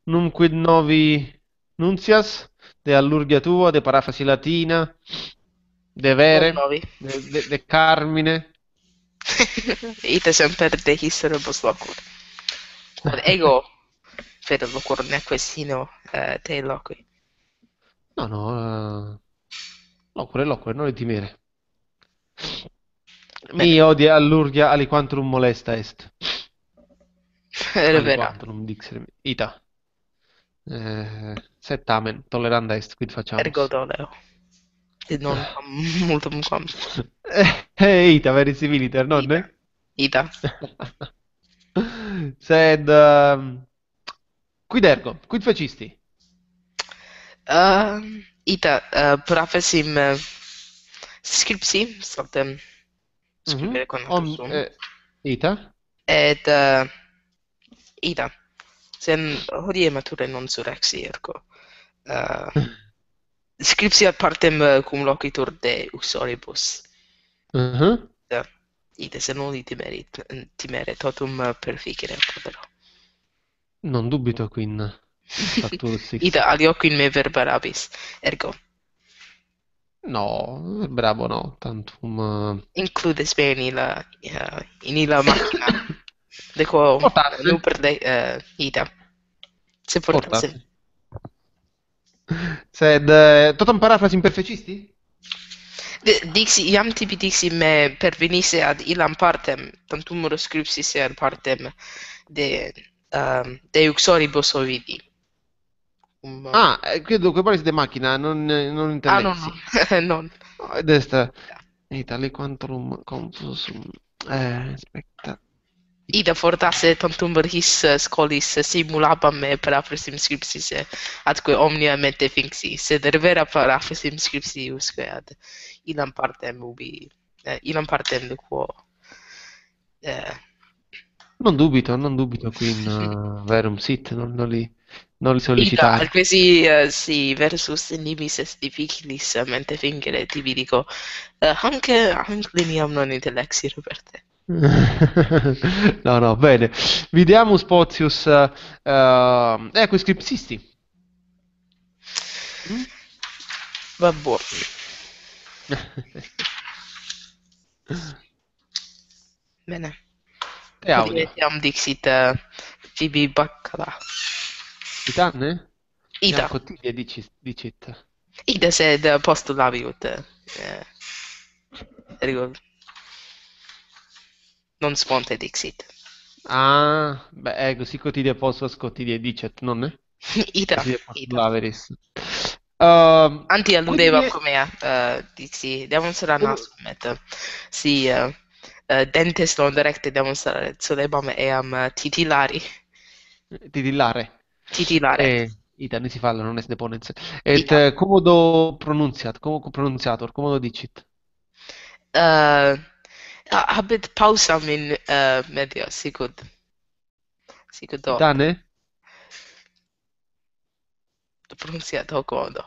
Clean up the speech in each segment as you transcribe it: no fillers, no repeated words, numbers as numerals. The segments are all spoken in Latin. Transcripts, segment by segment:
num quid novi nuncias, de allurgia tua, de parafrasi latina, de Non vere, novi. de carmine. Ite semper de historibus locur. Quod ego fede locur nequestino te loqui. No, no, locure, locure, non le timere. Mi Bene, odia allurgia aliquantrum molesta est. revera. Aliquantrum dixere. Ita. Sed tamen, toleranda est, quid Ergo faciamus? doleo. Et non quam multum quam. Ita, veris civiliter, Ida. nonne? Ida. Sed, quid ergo? Quid fecisti? Ita, professim scripsi, sortem Mhm. scribere conatus sum. Ita? Et ida. Sen hodie mature non surrexi, ergo. Uh, Scripsi ad partem cum locitur de uxoribus. Mhm. Uh, Ide, se nulli timere totum perficere podero. Non dubito, quin facturus Ida, sixi. alioquin me verbarabis. Ergo, No, bravo, no, tantum... includes me in illa machina, de quo Potasse, nuper de ida. Se portasse. potasse. Sed, totam parafrasim perfecisti? Dixi, iam tibi dixi me pervenisse ad illam partem, tantum scripsis ad partem de uxoribus ovidi. Ah, credo che parli di macchina, non No, no, intellexi. non. No, ed est Italy quantum confusum. Aspetta. Ida fortasse tantum his scholis simulabam me paraphrastim scripsis atque omnia mente finxi, sed revera paraphrastim scripsi usque ad illam partem ubi, illam partem de quo eh, Non dubito qui in verum sit, non li Ida, sollecitare. alquesi si versus nimis est difficilis mente fingere, tibi dico, anche liniam non intellexi, Roberte. No, no, bene. Videamus potius ecco scripsisti. Mm? Vabbò. Bene. Te Hodie audio. etiam dixit Phoebe Baccala. Titanne? Iam Ida. quotidie dicit. Ida sed postulaviut. Ergo non sponte dixit. Ah, beh, così quotidie posso quotidie dicet, non è? Ida. Quotidie Ida. postulaveris. Anti alludeva Quotidie... come dixi demonstrana come- sumet. Si dentes non directe demonstrare solebam eam titilari. Titillare. Titilare. Ita, ne si fallo, non est deponens. Et Ida. commodo pronunciat, commodo pronunciator, commodo dicit. Uh, Habet pausam in medio, sicut hoc. Titane? Pronunciat hoc modo.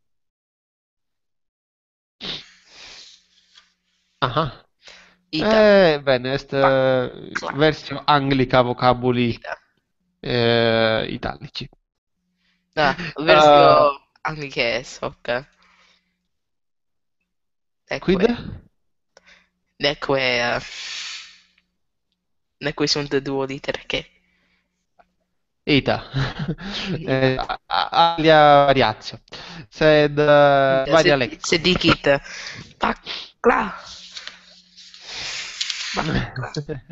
Ah. Ida. Bene, est Cla. versio anglica vocabuli Ida. italici. Versio anglices hoc. Quid? Neque. Neque. Neque sunt duo litere che. Ita. Ida. Alia variatio. Sed Ida. varia lecto. Se dicit. Bacla. Bacla.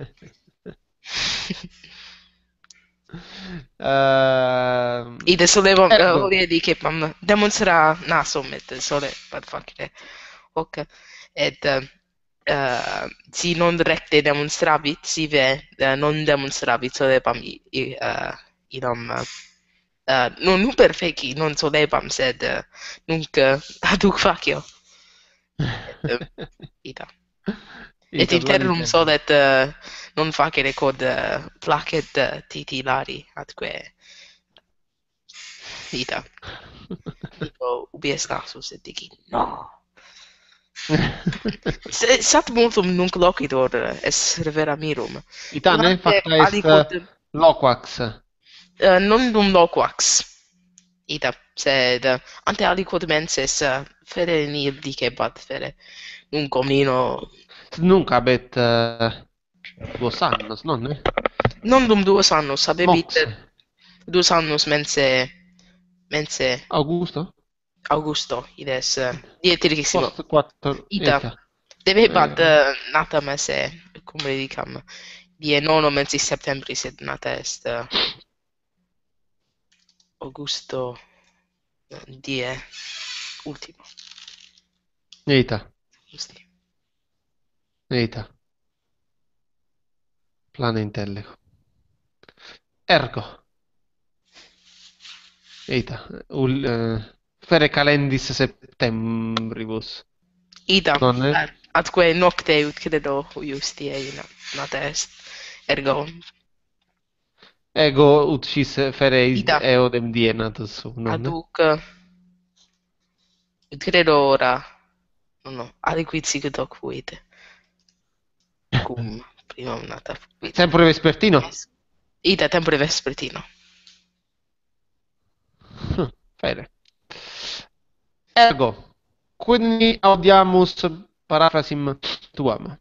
Ide solevam Ergo. hodie dicipam demonstrara nasum et sole ad facere hoc et si non recte demonstravit sive non demonstravit solebam idam non nuper feci non solebam sed nunc aduc facio et ida et Ita, interum blavissimo. solet non facere quod placet titilari atque ida dico ubi est nasus et dici no. Sat multum nunc locitor es revera mirum. Titane, Iante facta est aliquod loquax. non dum loquax. Ida, sed ante aliquod menses fere nihil dicebat fere. Nunc omnino Nunc habet 2 annos, nonne? non dum 2 annos, habebit Mox. 2 annos mense Augusto? Augusto, ides dieterissimo. Post 4. Ita, Eta. debebat natam esse, cum dicam, die nono mensis septembris, sed nata est Augusto die ultimo. Eta. Justi. Eta. Plane intellego. Ergo. Eta. Fere calendis septembribus. Ita, Nonne? atque nocte ut credo justie nata est. Ergo, Ego ut sis fere ita, eodem die natus sum, nonne? aduc, ut credo ora, no, aliquid sicut hoc fuit, cum primum nata fuit. Sempre vespertino? Ita, tempore vespertino. Fere. Ergo, quindi audiamus paraphrasem tuam.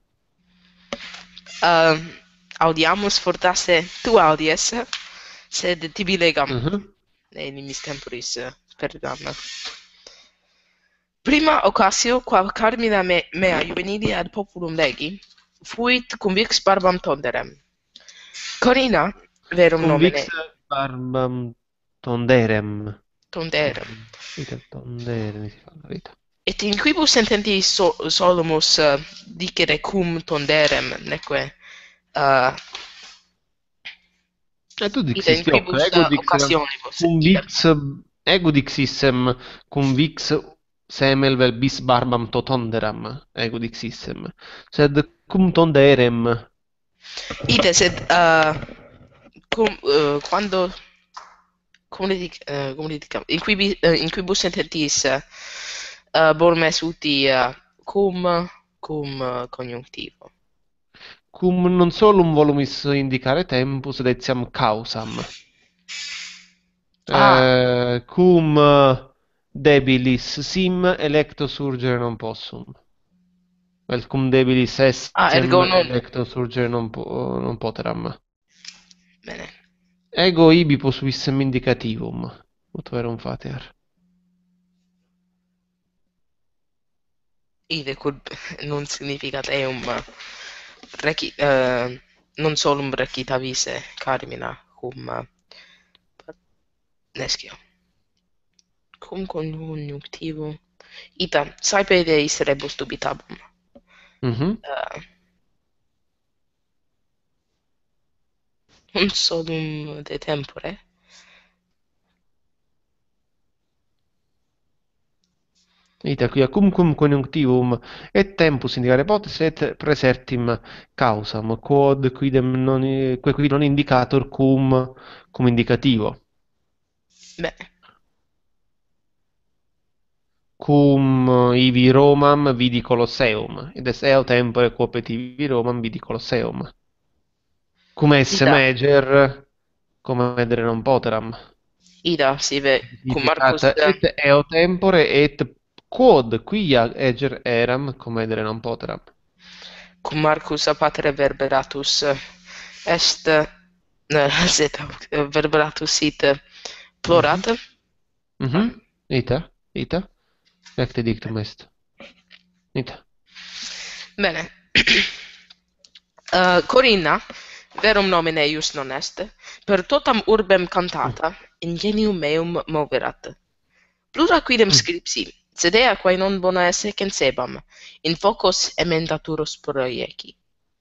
Audiamus fortasse tu audies, sed tibi legam Mhm. nimis temporis perdam. Prima occasio, qua carmina mea juvenili ad populum legi, fuit cum vix barbam tonderem. Corina, verum Cum nomine, vix barbam tonderem. tonderem. Ita tondere si fa la vita. Et in quibus sententis solomus dicere cum tonderem, neque E tu ita in dixisti hoc, quibus ego dixeram occasionibus. cum vix, ego dixissem cum vix semel vel bis barbam totonderam, ego dixissem. Sed cum tonderem, Ite, sed quando cum dicam, in quibus sententis bormes uti cum conjunctivo. cum non solum volumis indicare tempus, et etiam causam. Cum debilis sim electo surgere non possum. Vel cum debilis essem Ergo non. electo surgere non poteram. Bene. Ego ibi posuissem indicativum, ut verum fatear. Ide quod non significat eum non solum recita vise carmina cum nescio. Cum conjunctivo. Ita, saepe deis rebus dubitabum. Mhm. Non solum de tempore. Ita quia cum conjunctivum et tempus indicare potes et praesertim causam, quod quidem que qui non indicator cum indicativo. Bene. Cum ibi Romam vidi Colosseum, ed est eo tempore quopet ibi Romam vidi Colosseum. Cum esse Ida. meger, cum edere non poteram. Ida, sive cum Marcus Et eo tempore et quod quia eger eram, cum edere non poteram. cum Marcus a patre verberatus est sed verberatus sit plorat. Ita. Recte dictum est. Ita. Bene. Corinna, verum nomine eius non est, per totam urbem cantata, ingenium meum moverat. Plura quidem scripsi, sed ea quae non bona esse censebam, in focos emendaturus proieci.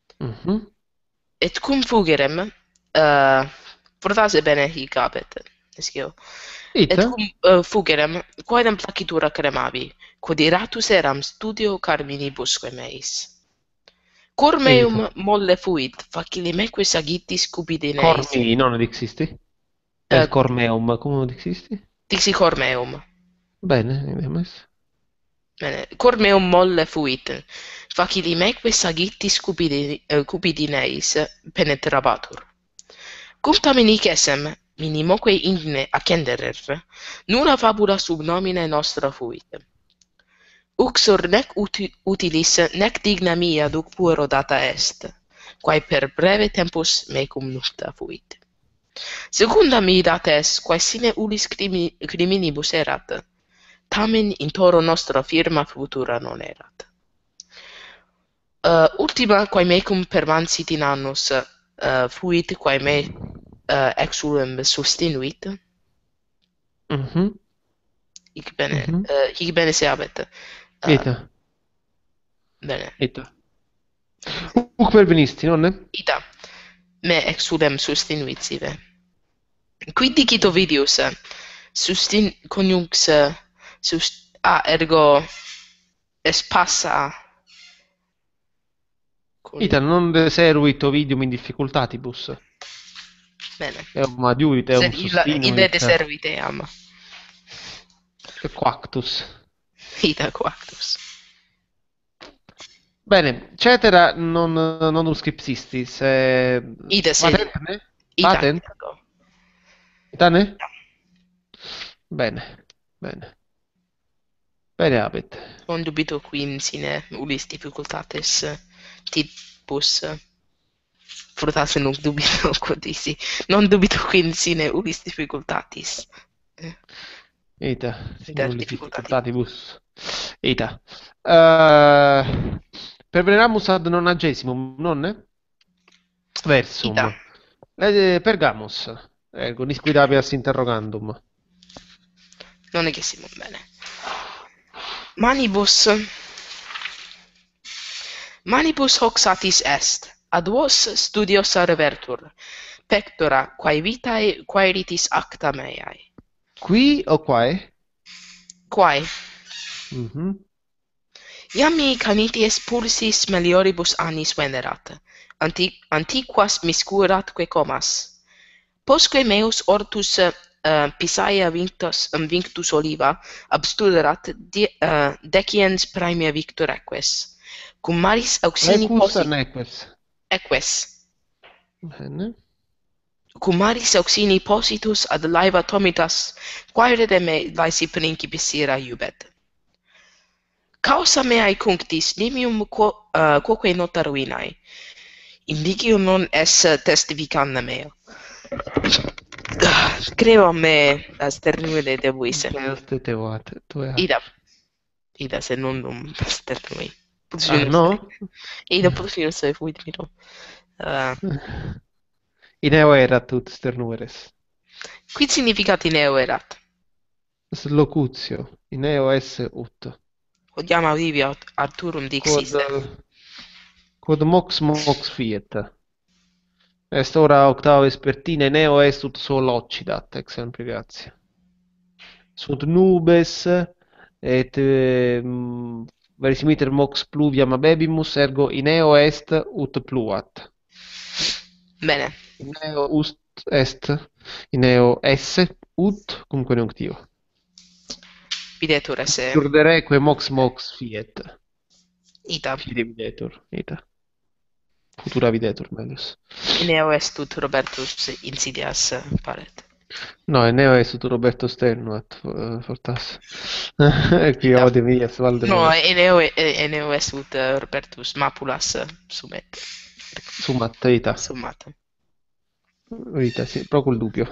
Et cum fugerem, fortase bene hic habet, nescio. Et Ita. cum fugerem, quaedam placitura cremavi, quod iratus eram studio carminibusque meis. Cor meum molle fuit, facili meque sagittis cupidineis. Cormi, non dixisti? El cor meum, cum dixisti? Dixi cor meum. Bene, idemus. Bene. Cor meum molle fuit, facili meque sagittis cupidineis penetrabatur. Cum tamen hic essem, minimoque igne accenderer, nulla fabula sub nomine nostra fuit. Uxor nec utilis nec digna mia duc puero data est, quae per breve tempus mecum nupta fuit. Secunda mi data est, quae sine ulis criminibus erat, tamen in toro nostra firma futura non erat. Ultima, quae mecum permansit in annus, fuit quae me exulem sustinuit. Mhm, mhm. Hic bene seabet. Ita, Bene. ita. Huc pervenisti, nonne? Ita, me exulem sustinuit sive. Quid dicit Ovidius? Coniux ergo espassa Ita, coniux. non deseruit Ovidium in difficultatibus. Bene. Eum adiuvit, eum Sed ille sustinuit. deservit eam. Quactus. Ita quactus. Bene, cetera non uscripsistis. Ida sed Patent, ne? ita Patent? ergo. Tane? Bene, bene. Bene habet. Non dubito quim sine ulis difficultates tipus fortasse nunc dubito quodisi. Non dubito quim sine ulis difficultatis. Ita, Ita simulis difficultatibus. difficultatibus. Ita. Perveneramus ad nonagesimum, nonne? Ita. Versum. Pergamus. Ergo, nisquid habeas interrogandum. Non egessimum bene. Manibus hoc satis est, ad vos studiosa revertur, pectora quae vitae quaeritis acta meae. Qui o quae? Quae? Mhm. Iam mi canities pulsis melioribus annis venerat, antiquas miscuratque comas. Postque meus ortus Pisaia vinctus oliva abstuderat deciens praemia victor eques, cum maris auxini Equus neques. eques, Bene. cum maris auxini positus ad laeva tomitas, quaere me laesi principis ira iubet. Causa meae cunctis nimium quoque nota ruinae, indicio non es testificanda meo. Creo me sternule debuisse. Deus te tevat. Ida se non sternui. Ah, no? Ida plus se fuit miro. In eo erat ut sternueres. Quid significat in eo erat? Locutio. In eo esse ut. Odiam audivia Arturum Quod, dixis. quod mox fiet. Est ora octava vespertina, in eo est ut sol occidat, ex gratia. Sunt nubes, et verisimiter mox pluviam abebimus, ergo in eo est ut pluat. Bene. In eo est, in eo esse, ut, cum conjunctivo. Videtur esse. Surdereque mox fiet. Ita. Fide videtur, ita. Futura videtur, melius. In eo est ut Robertus insidias paret. No, in eo est ut Roberto Sternuat, fortas. Qui ode mias No, Valdemar. in eo est ut Robertus mapulas sumet. Summat, ita. Summat. Ita, sì, pro col dubbio.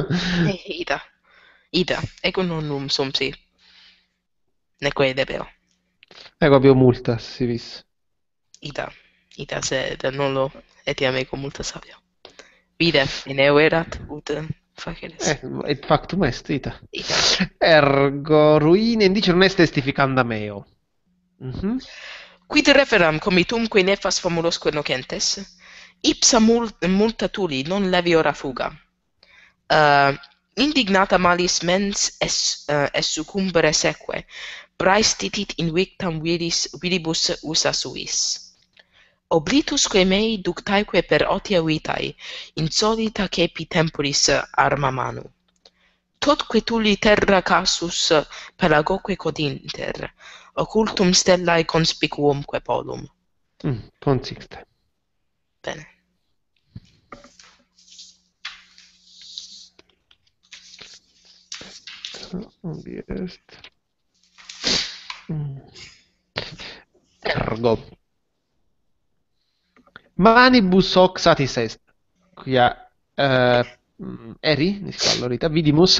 Ida, ego non sumpsi. Neque debeo. Ego abbiamo multas, si vis. Ida sed nullo etiam ego multa savio. Vide, in eo erat ut faceres. Et factum est, ita. Ida. Ergo ruine indice non est testificanda meo. Mhm. Quid referam comitumque nefas famulosque nocentes? Ipsa multa tuli non levi ora fuga. Indignata malis mens es succumbere seque, praestitit in victam viribus usa suis. Oblitusque mei ductaeque per otia vitae, insolita cepi temporis arma manu. Totque tuli terra casus pelagoque codinter, occultum stellae conspicuumque polum. Consiste. Bene. Ubi est? Mm. Ergo. Manibus hoc satis est. Quia eri, niscalorita, vidimus,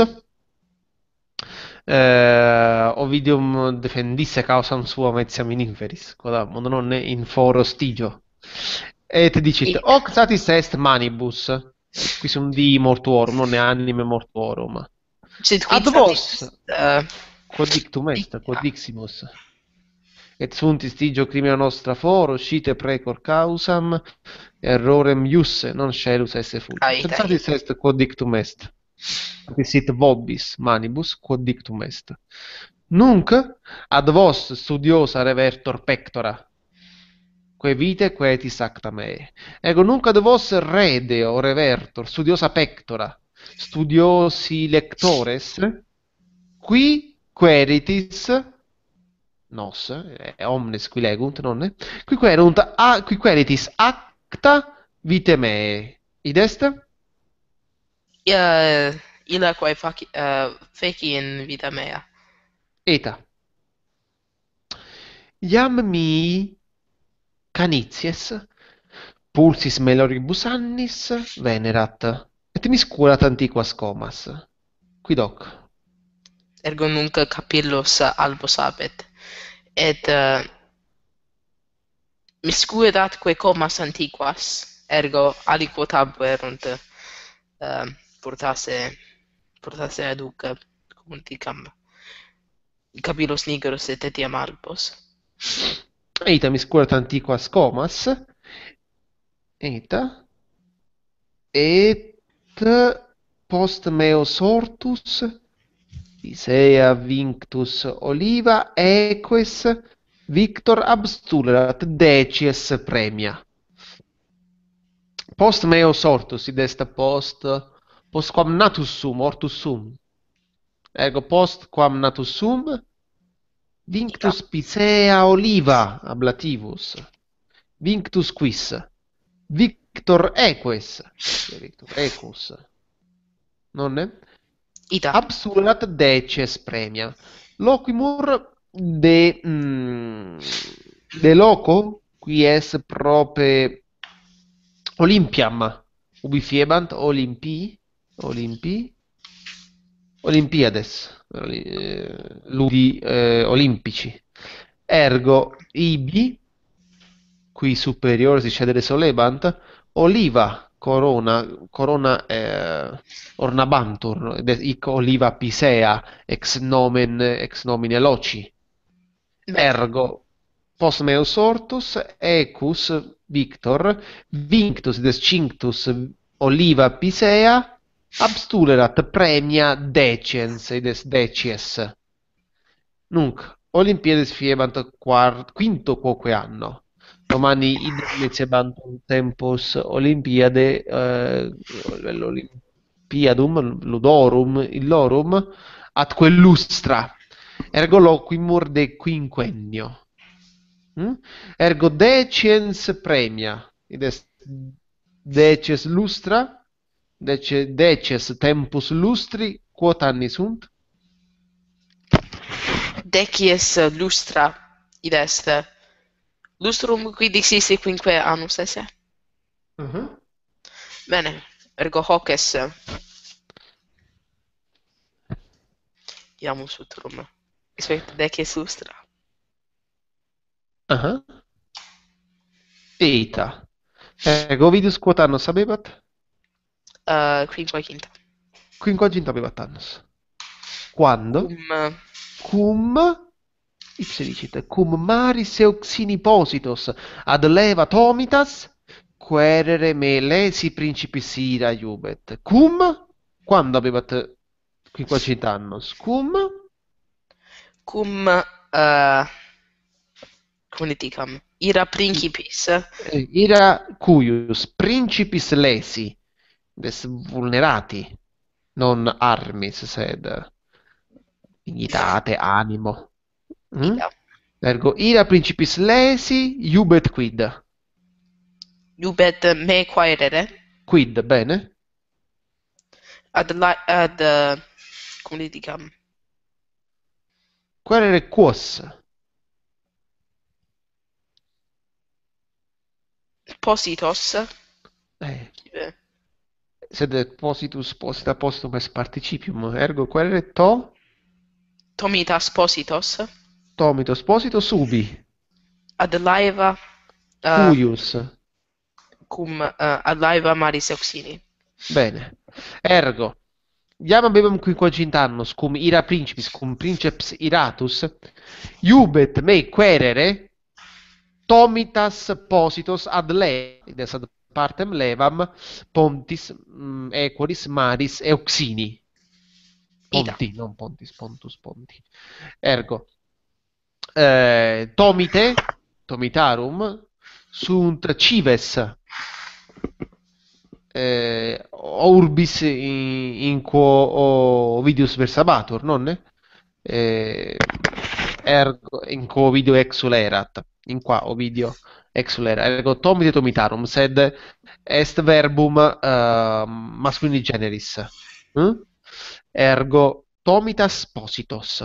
Ovidium defendisse causam suam etiam in inferis, quodam non in foro stigio. Et dicit, Ita. hoc satis est manibus, qui sum dii mortuorum, non anime mortuorum. Sed quid Ad vos, satis quod dictum est, quod ita. diximus. Et sunt istigio crimina nostra foro, scite precor causam, errorem iusse, non scelus esse fulgit. Sed Ita, satis ita. est quod dictum est. Sit vobis manibus quod dictum est. Nunc ad vos studiosa revertor pectora, quae vitae quaetis acta mea. Ego nunc ad vos redeo revertor studiosa pectora, studiosi lectores, qui queritis nos, omnes qui legunt, nonne, qui queritis acta vitae meae. Id est? Illa quae feci in vita mea. Eta. Iam mi canities pulsis meloribus annis venerat, et mis curat antiquas comas. Quid hoc? Ergo nunc capillos albos habet. Et miscuet atque comas antiquas, ergo aliquot habuerunt portasse aduc cum dicam capillos nigeros et etiam albos. Eta mis curat antiquas comas. Eta. Et post meo sortus Isea vinctus Oliva eques Victor abstulerat decies premia. Post meo sortus, id est post quam natus sum, ortus sum. Ergo post quam natus sum, vinctus Pisea Oliva ablativus. Vinctus quis? Victor eques. Victor ecus. Nonne? Ita. Absulat decies premia. Loquimur de loco qui es prope Olympiam ubi fiebant Olympiades ludi olimpici. Ergo ibi qui superiores cedere solebant oliva corona ornabantur, hic oliva Pisea ex nomine loci. Ergo post meo sortus ecus Victor vinctus descinctus oliva Pisea abstulerat premia deciens decies. Nunc Olimpiades fiebant quinto quoque anno. Domani idem ecebantur tempus Olympiade l'Olympiadum ludorum illorum atque lustra. Ergo loquimur de quinquennio. Ergo deciens premia. Id est decies lustra, decies tempus lustri, quot anni sunt? Decies lustra id est lustrum quid existi quinque annus esse. Bene, ergo hoc es iamus utrum. Expecte decies lustra. Eta. Ego vidus quot annos habebat? Quinquaginta. Quinquaginta habebat annos. Quando? Cum ipse dicit, cum maris euxinipositos ad leva tomitas querere me lesi principis ira iubet. Cum? Quando habebat quinquaginta annos? Cum dicam ira principis ira cuius principis lesi des vulnerati non armis sed dignitate animo. ida. Ergo ira principis lesi iubet quid? Iubet me quaerere Quid, bene? ad cum dicam querere quos. Positos. Eh, Eh, sed positus posita postum est participium, ergo querere to, Tomitas positos. tomitos positos ubi, Ad laeva cuius. cum ad laeva maris auxini. Bene. Ergo, iam habebam quinquagintarnos cum ira principis, cum princeps iratus, iubet me querere tomitas positos ad levides ad partem levam pontis equoris maris euxini. Ita. Ponti, non pontis, pontus, ponti. Ergo, tomite, tomitarum, sunt cives orbis in quo Ovidius versabatur, nonne? Ergo, in quo Ovidio exulerat, in qua Ovidio exulerat, ergo tomite tomitarum, sed est verbum masculini generis. Mm? Ergo tomitas positos.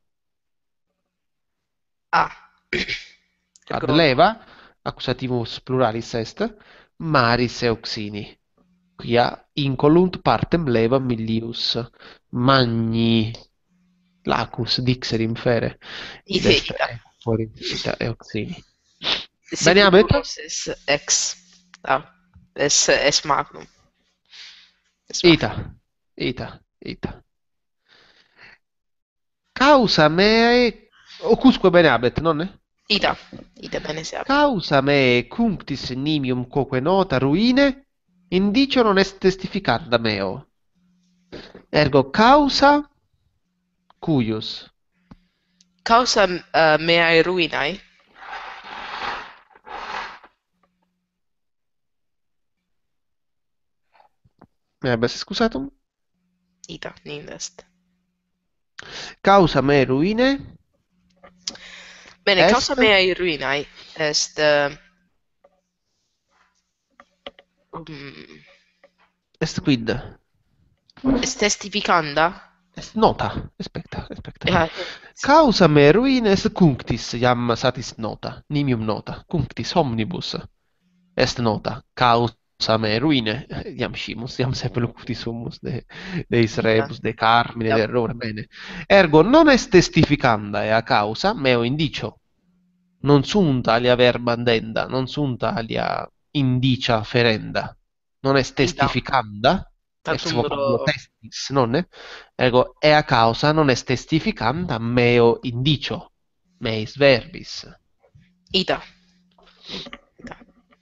A. Ad Ergo leva, accusativus pluralis est, maris euxini. Quia incolunt partem leva millius magni lacus dixer infere, id est ita. equoris ita euxini. Bene, Sicut Abet? ulos ex. Es magnum. Es Ita, magnum. ita, ita. Causa meae, ocusque bene habet, nonne? Ita. Ita bene seat. Causa meae cunctis nimium quoque nota ruine, indicio non est testificanda meo. Ergo causa cuius. Causa meae ruinae. Me habes excusatum? Ita. Nihil est. Causa meae ruine Bene, est causa meae ruinae est est quid? est testificanda. Est nota. Aspecta, aspecta. Eh, Causa meae ruine est cunctis iam satis nota, nimium nota, cunctis omnibus est nota. Causa meae ruine, iam scimus, iam semper locutis sumus de is ita. rebus, de carmine, Ita. de errore, bene. Ergo non est testificanda ea causa, meo indicio. Non sunt alia verba andenda, non sunt alia indicia ferenda. Non est Ita. testificanda, ex Tantum vocabulo lo testis, nonne? Ergo, ea causa non est testificanda meo indicio, meis verbis. ita. Ita.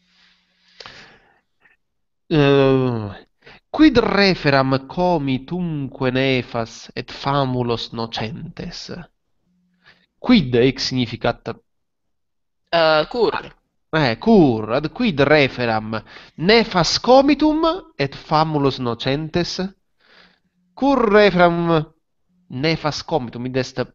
Quid referam comitumque nefas et famulos nocentes? Quid ex significat Cur. cur, ad quid referam nefas comitum et famulos nocentes? Cur referam nefas comitum, id est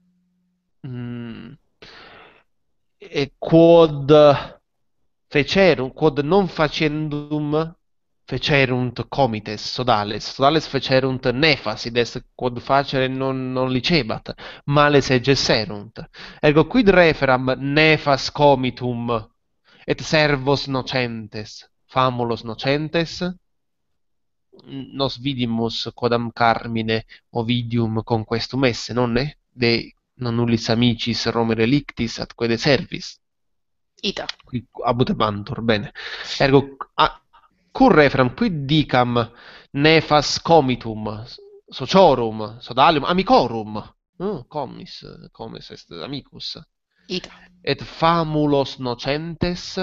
quod fecerum, quod non facendum fecerunt comites, sodales. Sodales fecerunt nefas, id est quod facere non licebat, males gesserunt. Ergo quid referam nefas comitum et servos nocentes, famulos nocentes? Nos vidimus quodam carmine Ovidium conquestum esse, nonne? De non nullis amicis Rome relictis atque de servis. Ita. Qui abutebantur, bene. Ergo, cur referam, quid dicam nefas comitum, sociorum, sodalium, amicorum, comis est amicus, Ita. et famulos nocentes,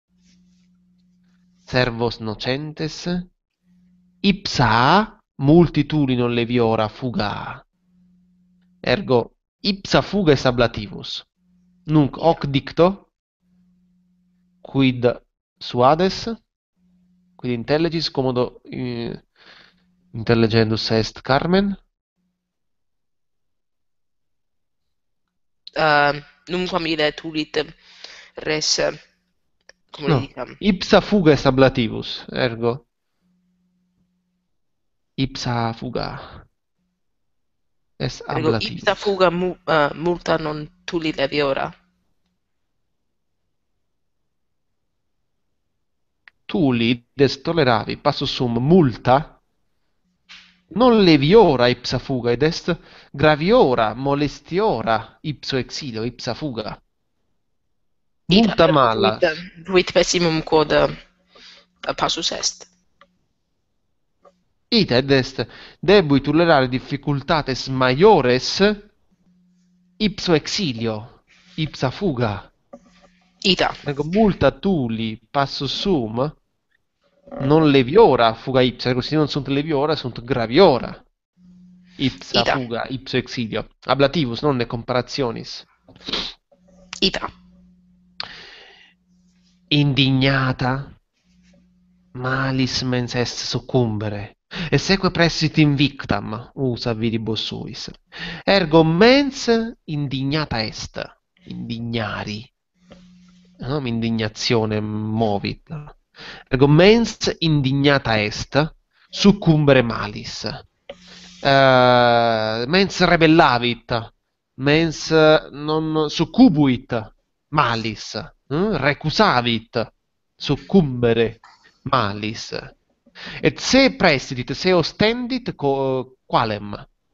servos nocentes, ipsa multitudine leviora fuga. Ergo, ipsa fuga est ablativus. Nunc hoc dicto, quid suades, quid intellegis, commodo intelligendus est Carmen. Numquam ille tulit res, cum le No, dicam, ipsa fuga est ablativus, ergo ipsa fuga. est Ergo ipsa ablativus. fuga multa non tuli leviora. Tuli des toleravi passus sum multa non leviora ipsa fuga ed est graviora molestiora ipso exilio ipsa fuga. Ita Multa ergo malas. fuit pessimum quod passus est. Ita ed est debui tolerare difficultates maiores ipso exilio ipsa fuga. Ita. Ego multa tuli passus sum non leviora fuga ipsa, ergo si non sunt leviora sunt graviora ipsa Ita. fuga ipso exilio. Ablativus, non ne comparationis. Ita. Indignata malis mens est succumbere, et seque pressit invictam, usa viribus suis. Ergo mens indignata est, indignari, non indignazione movit. Ergo mens indignata est, succumbere malis. Mens rebellavit, mens non succubuit malis, recusavit, succumbere malis. Et se prestitit, se ostendit, qualem?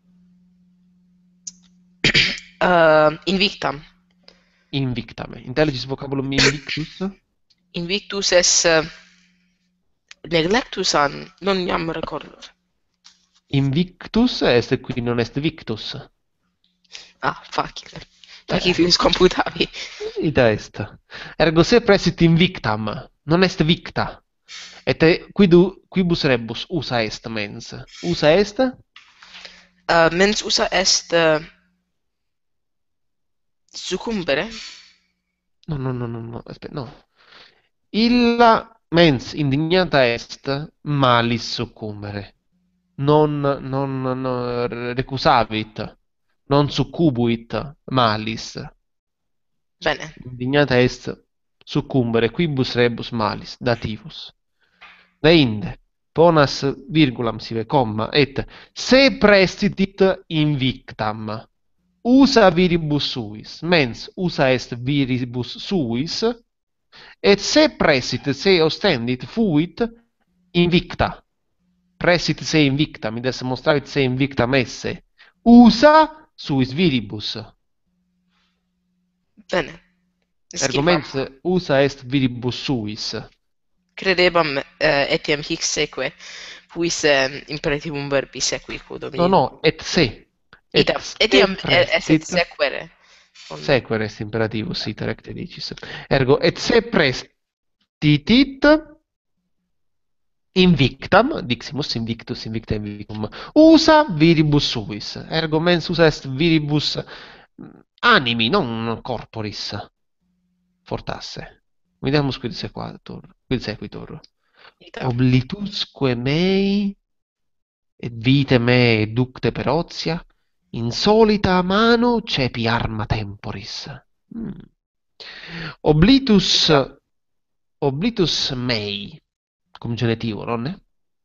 Invictam. Invictame. Intelligis vocabulum invictus? Invictus es neglectus non iam recordor. Invictus est qui non est victus. Ah, facile. Facilius computavi. Ita est. Ergo se pressit invictam, non est victa. Et quibus rebus usa est mens? Usa est? Mens usa est succumbere? No, aspetta, no. Illa mens indignata est malis succumbere. Non recusavit, non succubuit malis. Bene. Indignata est succumbere, quibus rebus malis, dativus. Deinde, ponas virgulam sive comma, et se prestitit invictam, usa viribus suis, mens usa est viribus suis, et se pressit, se ostendit, fuit invicta. Pressit se invictam, id est monstravit se invictam esse. Usa suis viribus. Bene. Ergo mens usa est viribus suis. Credebam etiam hic seque puis imperativum verbi sequi quod omni. No, et se. Ita. Etiam esset prestit, sequere. sequere est imperativus, iter recte dicis. Ergo, et se prestitit invictam, diximus invictus, invicta invictum, usa viribus suis. Ergo, mens usa est viribus animi, non corporis. Fortasse. Videmus quid sequitur. Ita. Oblitusque mei et vite mei ducte perotia, insolita mano cepi arma temporis. Oblitus mei, cum genitivo, nonne?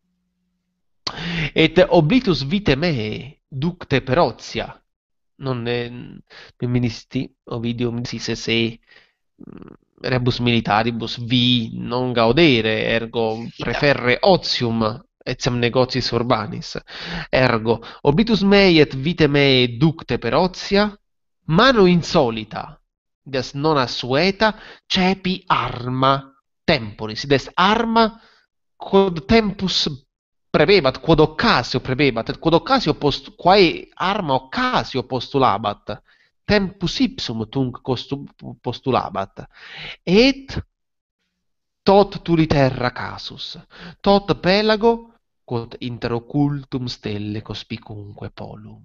Et oblitus vite mei ducte perotia. Non ministi Ovidium disse se rebus militaribus vi non gaudere, ergo preferre otium etiam negotiis urbanis. Ergo, oblitus mei et vite mei ducte perotia, mano insolita, des non assueta, cepi arma temporis. Id est arma quod tempus prevebat, quod occasio prevebat, et quod occasio quae arma occasio postulabat, tempus ipsum tunc postulabat, et tot tuli terra casus, tot pelago, quod inter occultum stelle conspicunque polum.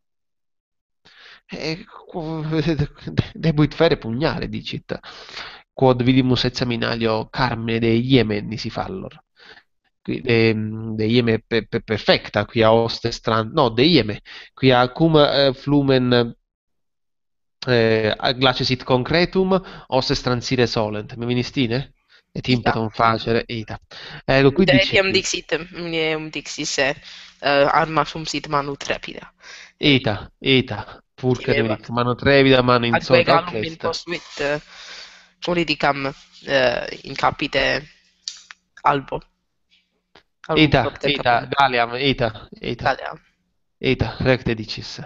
Debuit fere pugnare, dicit, quod vidimus examinalio carmine de Iemen nisi fallor. De Ieme perfecta, quia oste no, de Ieme, quia cum flumen glacesit concretum, oste transire solent. Me ministine? Et Ita. impetum facere, ita. Ecco, qui Ita dici etiam dixit, dixis arma sum sit manu trepida. Eh, Eta, purca ne Timebat. venit, mano trepida, mano Adque insolta, galum in orchestra. posuit uridicam in capite albo. Album propter capite. Galiam, eta, Galea. recte dicis.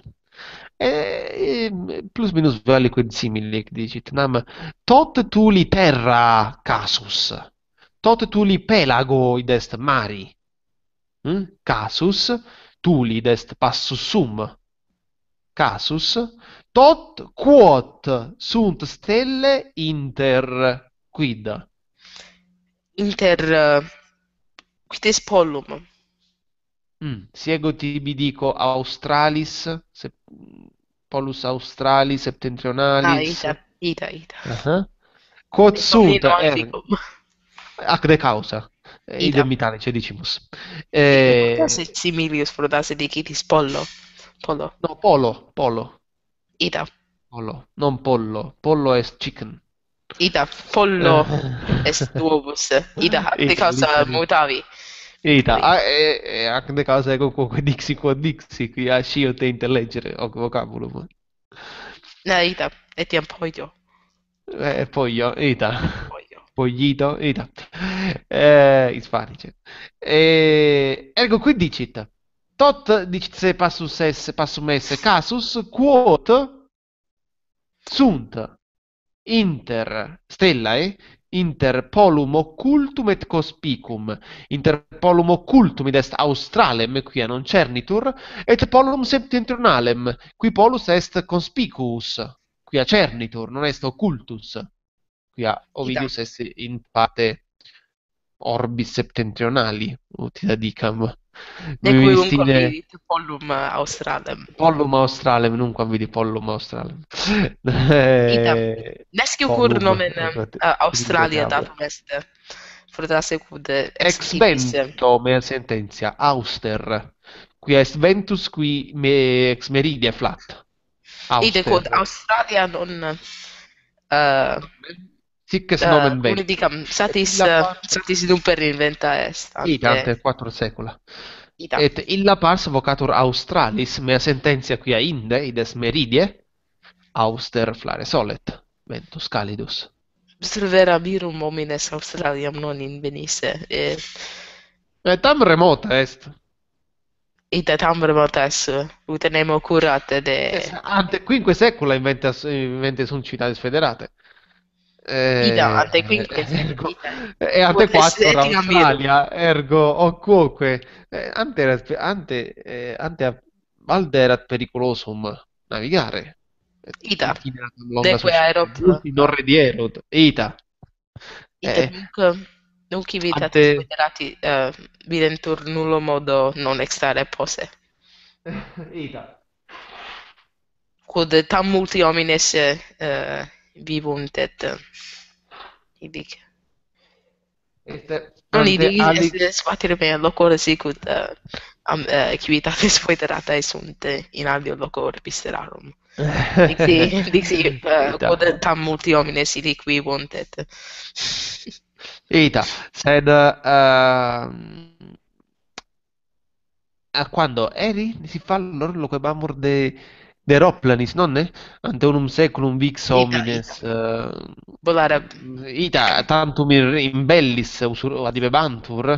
Plus minus valiquid simile dicit, nam tot tuli terra casus, tot tuli pelago id est mari, casus, tulid est passus sum, casus, tot quod sunt stelle inter quid. Inter quites pollum. Siego tibi dico Australis, Polus Australis Ah, septentrionalis. ita. Ah. Quod Et sunt omnino anticum. ac de causa, Ita. idem italice dicimus. Ita. Potasse similius prodasse dicitis pollo. Pollo. No, polo, Ita. non pollo, pollo est chicken. Ita. Pollo est duobus. Ita. De Ita, causa literally. mutavi. Ita, Ita. ac de causa ego quod dixi, qui ascio te intellegere, hoc vocabulum. Ita. Etiam pollo. Poi io, ita. Pollo. Poglito, ita. Ispanice. Ergo qui dicit, tot dicit se passus esse, passum esse, casus, quod sunt inter stellae, inter polum occultum et conspicum, inter polum occultum id est australem, quia non cernitur, et polum septentrionalem, qui polus est conspicuus, quia cernitur, non est occultus, quia Ita. Ovidius est in parte orbis septentrionali, utila dicam. Nequunquam Stile vidit pollum australem. pollum australem, nunquam vidi pollum australem. Ita. Nescio cur Pollum, nomen Australia datum est. Fortasse quod ex excitis. vento mea sententia, auster, quia est ventus qui ex meridie flat. Ide quod Auster. Australia non Sic est nomen come vento. dicam satis Illa par, satis numper inventa est ante 4 secula. ita Et illa pars vocatur australis, mea sententia quia inde, id est meridie, auster flare solet, ventus calidus. servera virum homines Australiam non invenisse Tam remota est. ita tam remota est ut nemo curate de Ante quinque secula inventes sunt citades federate. ida ante quinque Ergo, ita e ante quod est quattor etiam virum Australia, ergo quoque ante valderat periculosum navigare. ita Incinerat longa deque societate, aerot multi non redierunt, ita. ita Eh, nunc civitatis ante foederati videntur nullo modo non extrare posse ita. quod tam multi homines vivunt et idic non Ante idic alix est squattere mea locor sicut civitatis foederatae sunt in alio locor pisterarum dixi ita. quod tam multi homines idic vivunt et Ita, sed quando eri si fa lor loquebamur de Roplanis, nonne? Ante unum seculum vix ita homines volara ita tantum in bellis adibebantur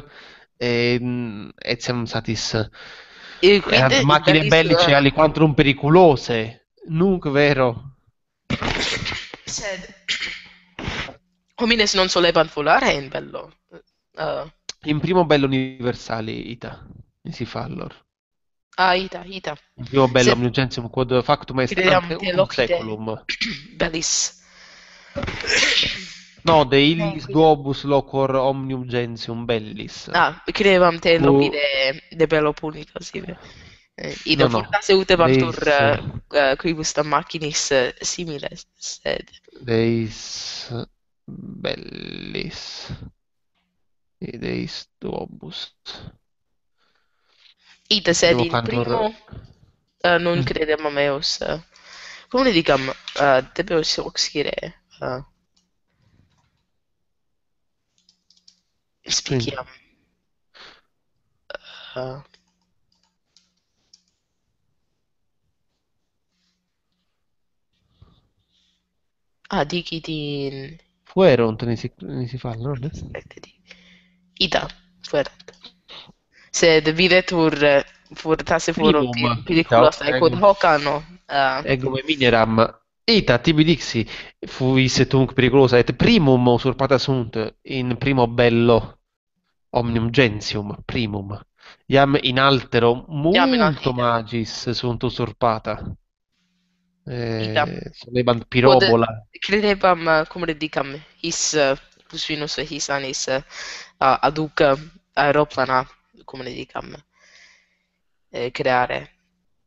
etiam satis quid erant in machine bellis bellice aliquantrum periculose, nunc vero? sed homines non solebant volare in bello In primo bello universale ita si fa allor. ita In primo bello sed omniugentium quod factum est credam ante te unum locide seculum. bellis No, de illis duobus locor omnium gentium bellis. credevam te Cu... locide de bello punica sive ida No, no. fortasse utebantur Deis, quibus tam machinis similes sed deis bellis. Deis duobus. ita sed in Vocantur... primo non credem meus come dicam debeus oxire Quindi, Spichiamo. Uh, dikitin. fueron, ne si fa, non è? Ida, fuerat. Sed videtur furtase forum Primum, ita, periculosa quod hocano. ego me mineram, ita tibi dixi, fuisse tunc periculosa, et primum usurpata sunt in primo bello omnium gentium, primum. Iam in altero Jaminat multo ida. magis sunt usurpata. Ida. Solebant Quod pirobola. credebam, cum redicam, his plus minus his annis aduc aeroplana, cum redicam, creare.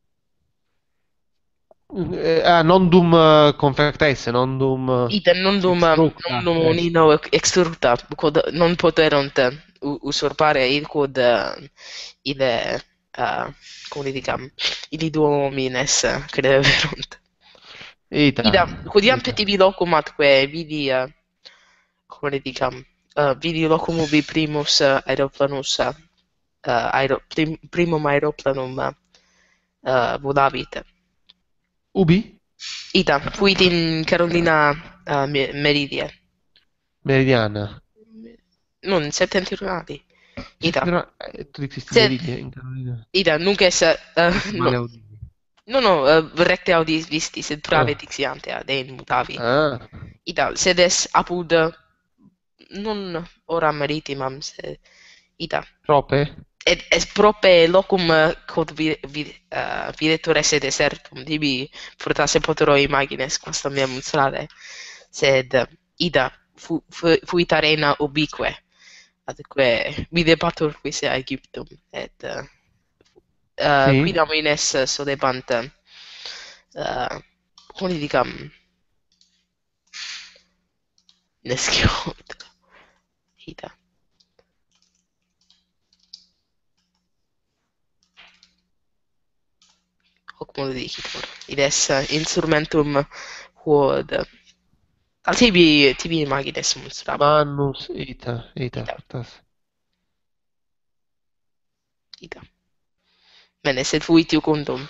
Non dum confectesse, non dum Ita non extructa dum est. unino extructa, quod non poterunt usurpare il quod ile, cum redicam, ili duo homines credeverunt. Ita, Ida, quodiam ita. petivi locum atque vidi, cum redicam, vidi locum ubi primus aeroplanus, primum aeroplanum volavit. Ubi? Ita, fuit in Carolina Meridie. Meridiana. Non septentrionali. Ita. Tu existi Sed, meridie in Carolina. ita, nunc es, no, Male auditi. no, recte audis visti, sed prave Ah, dixiante ad ein mutavi. ah, Ita, sed es apud, non ora maritimam, sed, ita. trope? Et es prope locum quod videtur esse desertum, tibi fortasse potero imagines quastam meam monstrare, sed ida fuit arena ubique, atque videbatur quis Aegyptum, et Sì? quidam ines solebant, cum dicam, nesciot, ida. Hoc modo dicitur. Id es instrumentum quod tibi imagines monstrabam. Manus, ita, Ida, fortas. ida. Bene, sed fuit iucundum.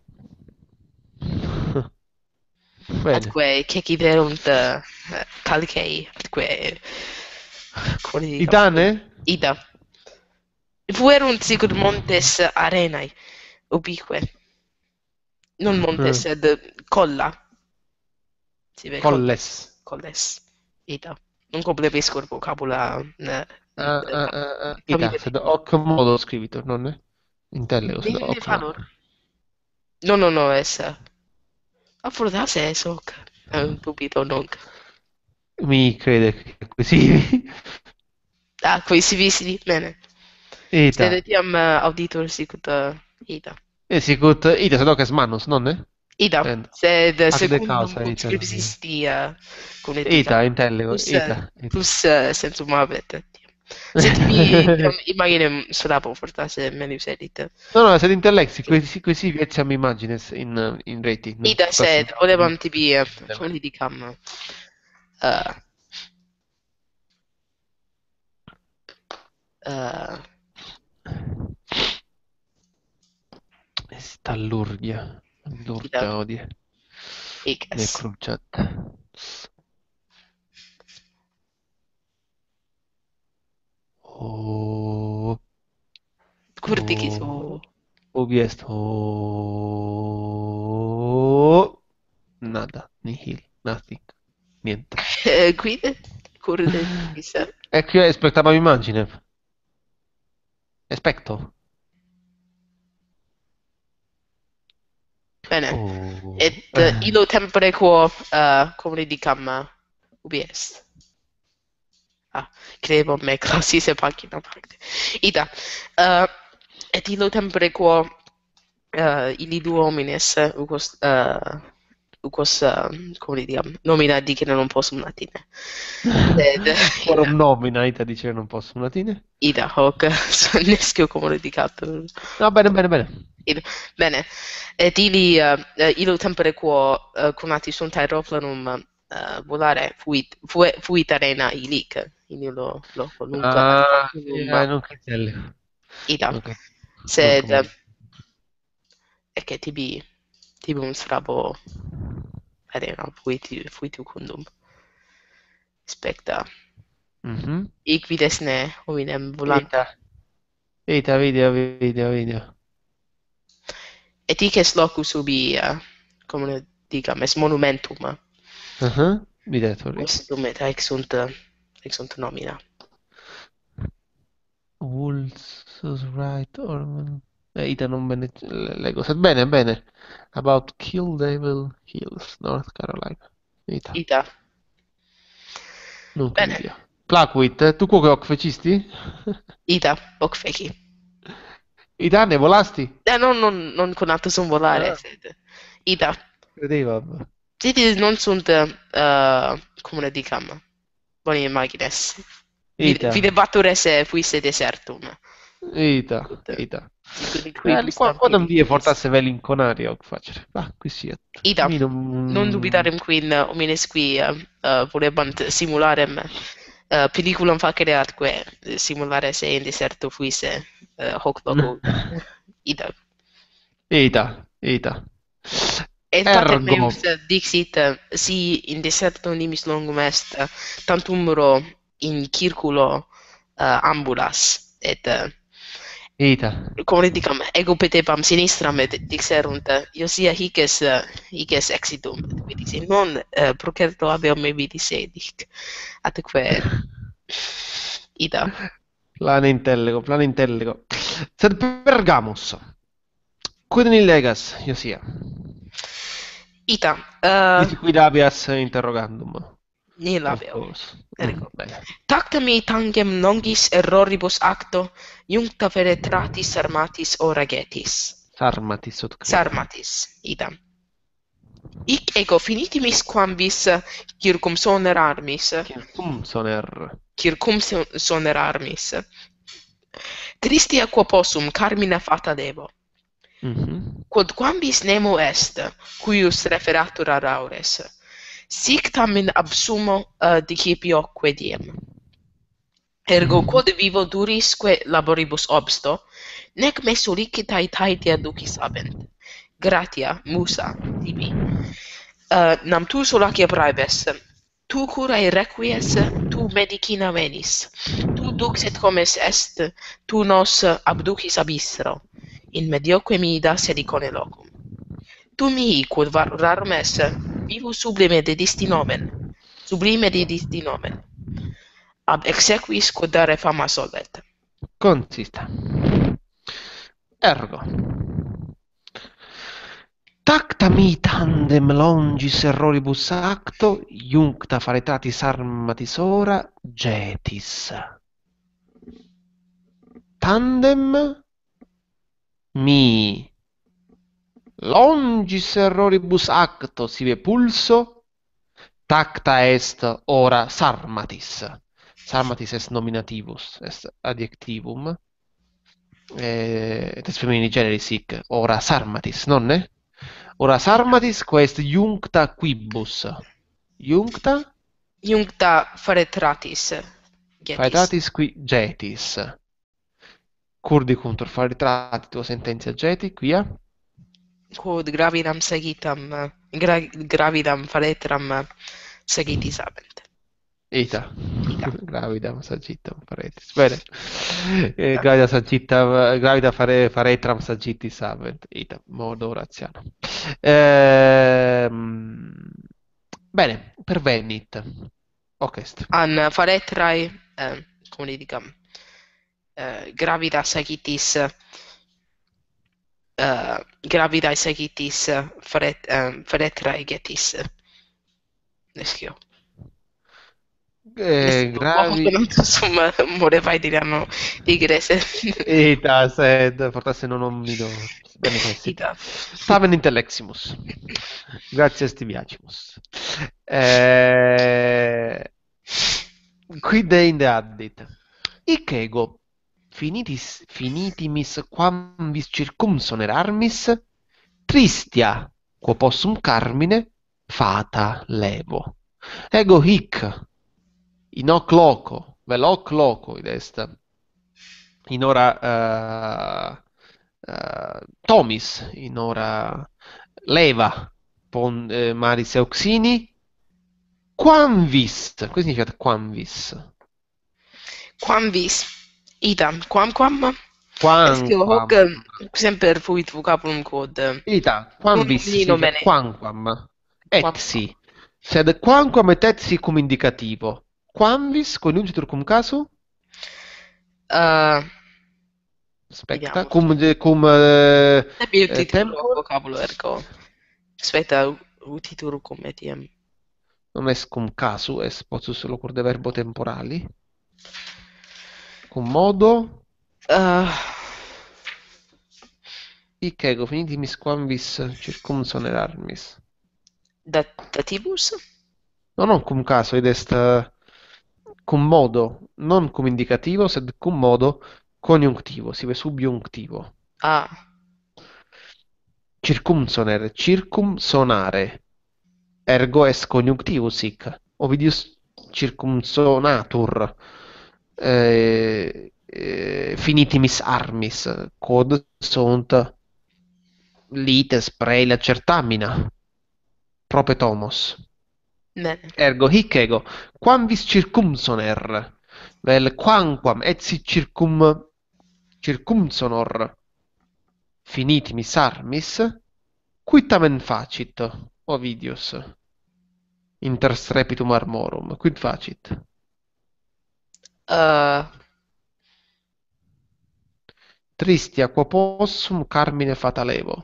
Bene. Atque ceciderunt calcei, atque cum dicam, Idane? ida. Fuerunt sicut montes arenae ubique. Non montes, sed colla. Sive Colles. colles. Ida. Non compleviscur vocabula Ita, sed hoc modo scribitur, non è? Intelleo, sed Bene hoc valor. modo. No, es. Affordase es hoc. Dubito nunc. Mi crede che è così. Quei si visi, bene. Ita. Sed etiam auditor sicut ida. Sicut, ita, sed hoc es manus, non è? Ida, And sed hac de secundum causa, ita. conscripsisti, cum ne Ita, dicam, intellego, ita. plus sensum habet. Sed tibi imaginem solabo fortasse melius edit. No, sed intellexi, quasi etiam imagines in reti. No? Ida, sed volebam tibi, cum ne dicam, Stallurgia. ida, L'urgia odie. hic Ne es. cruciat. Oh, Curticis oh, ubi est? Oh, nada, nihil, nothing, niente. Quid? Curticis. E qui expectabam imaginem. Expecto. Bene. Oh. Et illo tempore quo, cum dicam, ubi est? Credebam me classis e pagina parte. Ida. Et illo tempore quo ili duo homines ucos cum dicam, nomina dicere non possum latine. Sed Quorum nomina, ita dice non posso latine. ida hoc nescio communicatur. No, bene, bene, bene. Bene, et ili illo tempore quo conati sunt aeroplanum volare fuit arena ilic, quindi lo comunque Ah, tantum non cancelli. ida. Ok, non Sed comunque. è che tibi un strabo arena, fuiti kundum. Spekta. Mhm. Ik vides ne hominem Eita, volanta. eita, video. Et ices locus ubi, comune dicam, est monumentum. Mhm. Videtori. Postumet ex sunt nomina. Wolves right or... Eita, non bene leggo. Bene. About Kill Devil Hills, North Carolina. Eita, Ita. non che Bene. video. Placuit, tu qua che ho fecisti? Ita, hoc feci. Ita, ne volasti? Non conatus sum volare, Ah, sed ita. credevo. Sidi non sunt, comune dicam, boni imagines. Eita, Videbatur esse fuisse desertum. Ut Eita. sicut Lì quibus qua, tam qua da tibi via finis. portasse veli in conaria o facere. Ah, qui sì. Ida, Mi non non... dubitarem quin homines qui volebant simularem pelliculam facere atque simulare se in deserto fuisse hoc loco. Ida. Eita. Et pater Ergo. meus dixit si in deserto nimis longum est tantum muro in circulo ambulas et Eita. come dicam ego petebam sinistram et dixerunt iosia hic es exitum et vi dixi non procerto habeam me vidis edic atque ida Plane intellego. Sed Pergamos. Quid in legas, iosia. ita Dici quid habeas interrogandum. nil Of habeo course. ergo Bene. tactami tangem longis erroribus acto iuncta feretratis armatis ora getis Sarmatis ut quem. sarmatis ida hic ego finitimis quambis circumsoner armis Circum soner. circumsoner armis tristia quo possum carmina fata devo Mhm. quod quambis nemo est cuius referatur ad aures sic tamen absumo dicipioque diem ergo quod vivo durisque laboribus obsto nec me sollicitae taetia ducis habent gratia musa tibi nam tu solacia praebes tu curae requies tu medicina venis tu dux et comes est tu nos abducis ab Istro in medioque mida sedicone locum tu mihi quod rarum est vivus sublime dedisti nomen ab exequis quod dare fama solvet Consista. Ergo. Tacta mi tandem longis erroribus acto, iuncta faretatis armatis ora, jetis. Tandem mi longis erroribus acto sive pulso, tacta est ora sarmatis. Sarmatis est nominativus, est adjectivum. Et est femini generis hic, ora sarmatis, nonne? Ora sarmatis quaest iuncta quibus. Iuncta iuncta feretratis getis faetatis qui jetis. Curdicuntur faretrati tua sententia jeti, quia? quod gravidam segitam gravidam faretram segitis habent Ita. ita Gravidam sagittam faretis. Bene. Gravida faretram sagittis habent. Ita. Modo oratiano. Bene. Pervenit. Ocest. an faretrae come dicam gravida segitis gravidae segitis faretrae getis nescio quam Gravi... conatus sum morevae digere sed Ita, sed fortasse non homido bene quesit. ita Tamen intelleximus. Grazie stiviacimus. Quid inde addit? Hic ego finitimis quambis circumsoner armis tristia quo possum carmine fata levo. Ego hic in hoc loco vel hoc loco id est in hora Tomis, in hora leva maris euxini, quamvis, cosa significa quamvis? Quamvis. Ita, quamquam. Escio hoc Quamquam. semper fuit vocabulum quod Ita, non quamvis omni significa nomene. quamquam, Quamquam. etsi, sed quamquam et etsi cum indicativo. Quamvis, conjugitur cum casu? Uh, Aspetta, vediamo. cum Debi utitur tempor? vocabulo ergo. Aspetta, utitur cum etiem. Non est cum casu, est potius locur de verbo temporali. Cum modo, Uh, hic ego finitimis quamvis circumsoner armis. dativus? No, non cum caso, id est cum modo, non cum indicativo, sed cum modo conjunctivo, sive subjunctivo. Ah, Circumsoner, circumsonare. Ergo est conjunctivus hic. Ovidius circumsonatur. Finitimis armis, quod sunt lites praelia certamina, prope tomos. bene. Ergo hic ego, quamvis circumsoner, vel quamquam etsi circumsonor finitimis armis, qui tamen facit, Ovidius, inter strepitum armorum, quid facit? Uh, Tristia quo possum carmine fatalevo.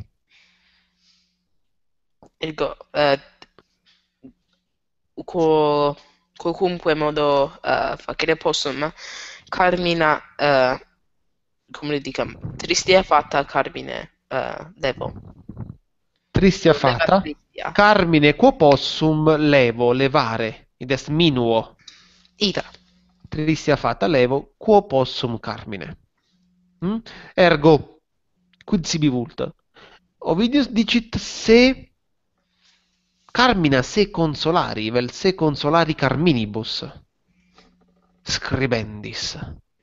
ergo, quocunque modo facere possum, carmina, come dicam, tristia fatta carmine, levo. Tristia Leva fata, tristia. carmine quo possum levo, levare, id est minuo. Ita. Tristia fata levo, quo possum carmine. Ergo, quid sibi vult? Ovidius dicit se carmina se consolari, vel se consolari carminibus scribendis.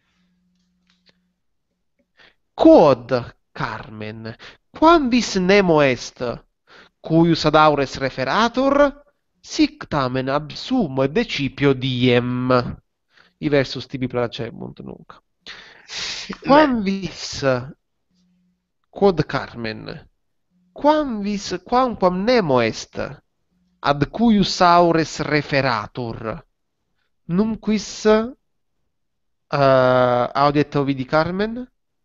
Quod carmen, quamvis nemo est, cuius ad aures referatur, sic tamen absum decipio diem. I versus tibi placebunt nunc. Quamvis, quod carmen, quamquam nemo est, ad cuius aures referatur, numquis audet Ovidi Carmen?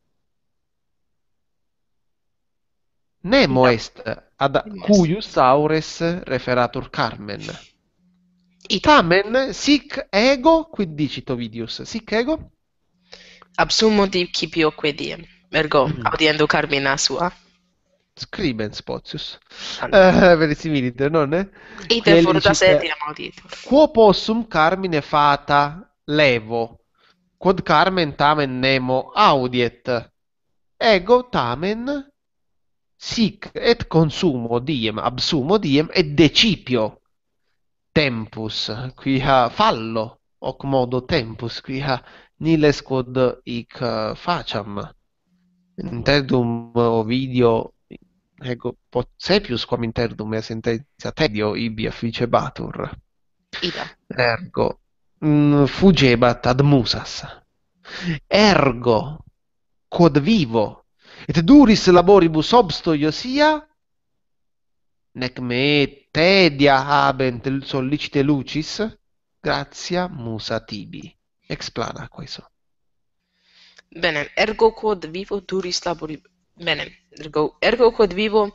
Nemo Ita. est ad Nemo est. cuius aures referatur Carmen. Ita. Tamen sic ego, quid dicit Ovidius? Sic ego? Absummo dicipioque diem. Ergo, audiendo carmina sua. Scribens potius. Tantum. Verisimiliter, non? Ite Qui fortas licit, etiam auditur. quo possum carmine fata levo, quod carmen tamen nemo audiet. Ego tamen sic et consumo diem, absumo diem, et decipio tempus, quia fallo, hoc modo tempus, quia niles quod hic facam. Interdum Ovidio, ego sepius quam interdum mea sententia tedio ibi afficebatur. Ita. Ergo, fugebat ad musas. Ergo, quod vivo, et duris laboribus obsto Iosia, nec me tedia habent sollicite lucis, gratia musa tibi. Explana queso. Bene, ergo quod vivo duris labori. Bene, ergo quod vivo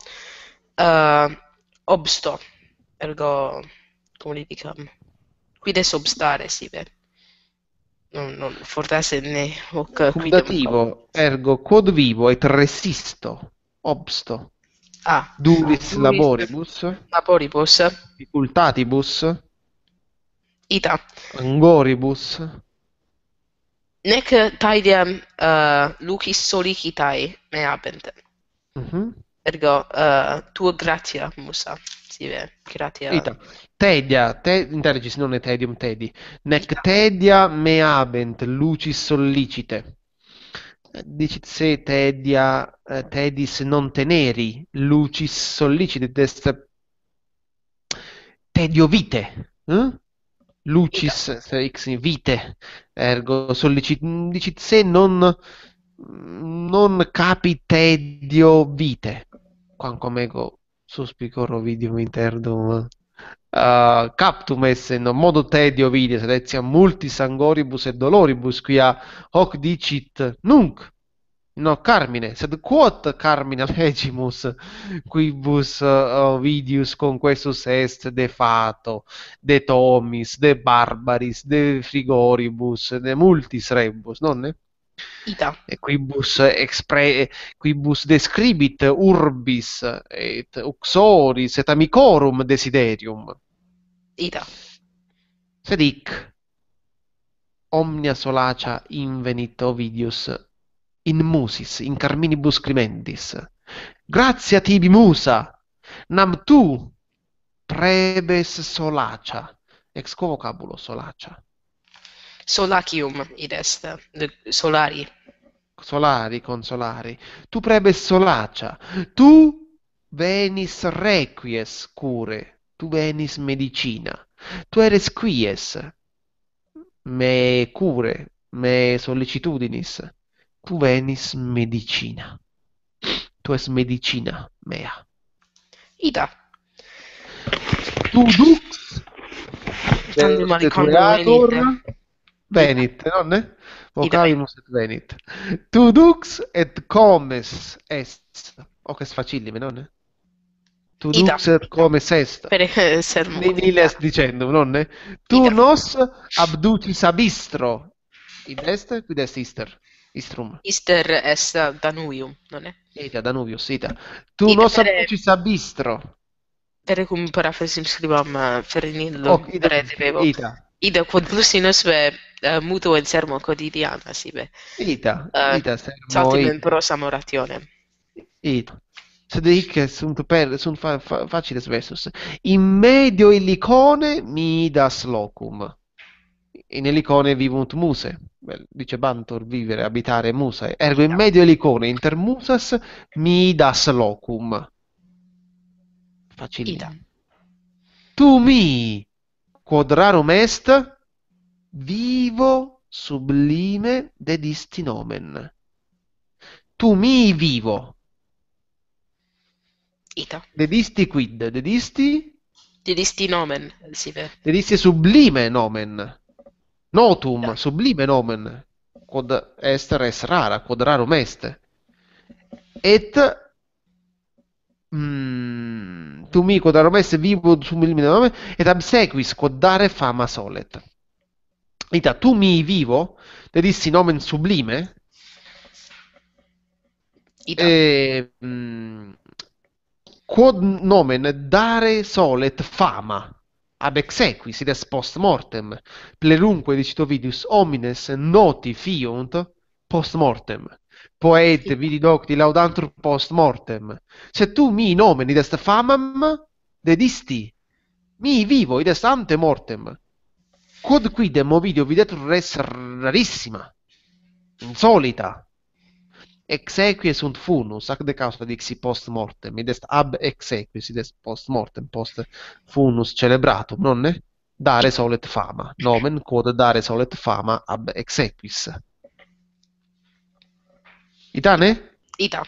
obsto. Ergo, come dicam, quid est obstare sive? Non fortasse ne hoc Cum quidem. dativo, ergo quod vivo et resisto, obsto, Ah, duris duris laboribus, laboribus. difficultatibus, Ita. angoribus, Nec taediam lucis sollicitae me habent. ergo tua gratia musa, sive, gratia, Ita. Tedia, intelligis non è tedium tedi. Nec ita, tedia me habent lucis sollicite. Dicit se tedia, tedis non teneri, lucis sollicite, est tedio vite. ita, Lucis se x vite, ergo sollicit, dicit se non capi tedio vite. Quamquam ego suspicor Ovidium interdum captum esse in modo tedio vide sed etiam multis angoribus et doloribus quia hoc dicit nunc no carmine sed quod carmine legimus quibus Ovidius conquessus est de fato de tomis de barbaris de frigoribus de multis rebus nonne ita, e quibus describit urbis et uxoris et amicorum desiderium. ita, Sed hic omnia solacia invenit Ovidius in musis, in carminibus crimentis. Gratia tibi musa, nam tu prebes solacia. Ex quo vocabulo solacia? solacium id est, solari, Solari, consolari. Tu prebes solacia. Tu venis requies cure. Tu venis medicina. Tu eres quies me cure, me sollicitudinis. Tu venis medicina. Tu es medicina mea. ita, Tu dux tandem de alicandum tueatur venite, ita, venit, nonne? ita, Vocabimus et venit. Tu dux et comes est. Hoc est facillime, nonne? Tu ita, dux et comes est. per ser Nihil est dicendum, nonne? Tu ita, nos abducis ab istro. Id est? Quid est ister? Istrum. ister est Danuvium, non è? Ita, Danuvius, ita. Tu Ita nos abducis ab istro. per cum paraphrasim scribam Fernillo Hoc, ida, redevevo, ita. ida quod plus in usve mutuo in sermo quotidiana, sive, Ita, ita, sermo, saltim in ita. prosam orationem. Ita. Sed hic sunt faciles versus. In medio illicone midas locum. In Elicone vivunt muse. Dicebantur vivere, abitare musae. Ergo in Ita, medio Elicone inter musas midas locum. ita, Facilim. Tu mi quod rarum est vivo sublime dedisti nomen. Tu mi vivo. ita. Dedisti quid? Dedisti? Didisti nomen, sive. Dedisti sublime nomen. Notum Ita, sublime nomen. Quod est res rara, quod rarum est. Et tu mi quod rarum est vivo sublime nomen et absequis quod dare fama solet. Ita, tu mi vivo, dedisti nomen sublime, ita, quod nomen dare solet fama ab exequis id est post mortem plerunque dicit Ovidius homines noti fiunt post mortem poete vidi docti laudantur post mortem se tu mi nomen id est famam dedisti mi vivo id est ante mortem quod quidem Ovidio videtur res rarissima insolita exequie sunt funus, ac de causa dixi post mortem, id est ab exequis, id est post mortem, post funus celebratum, nonne? Dare solet fama, nomen quod dare solet fama ab exequis. Itane? ita.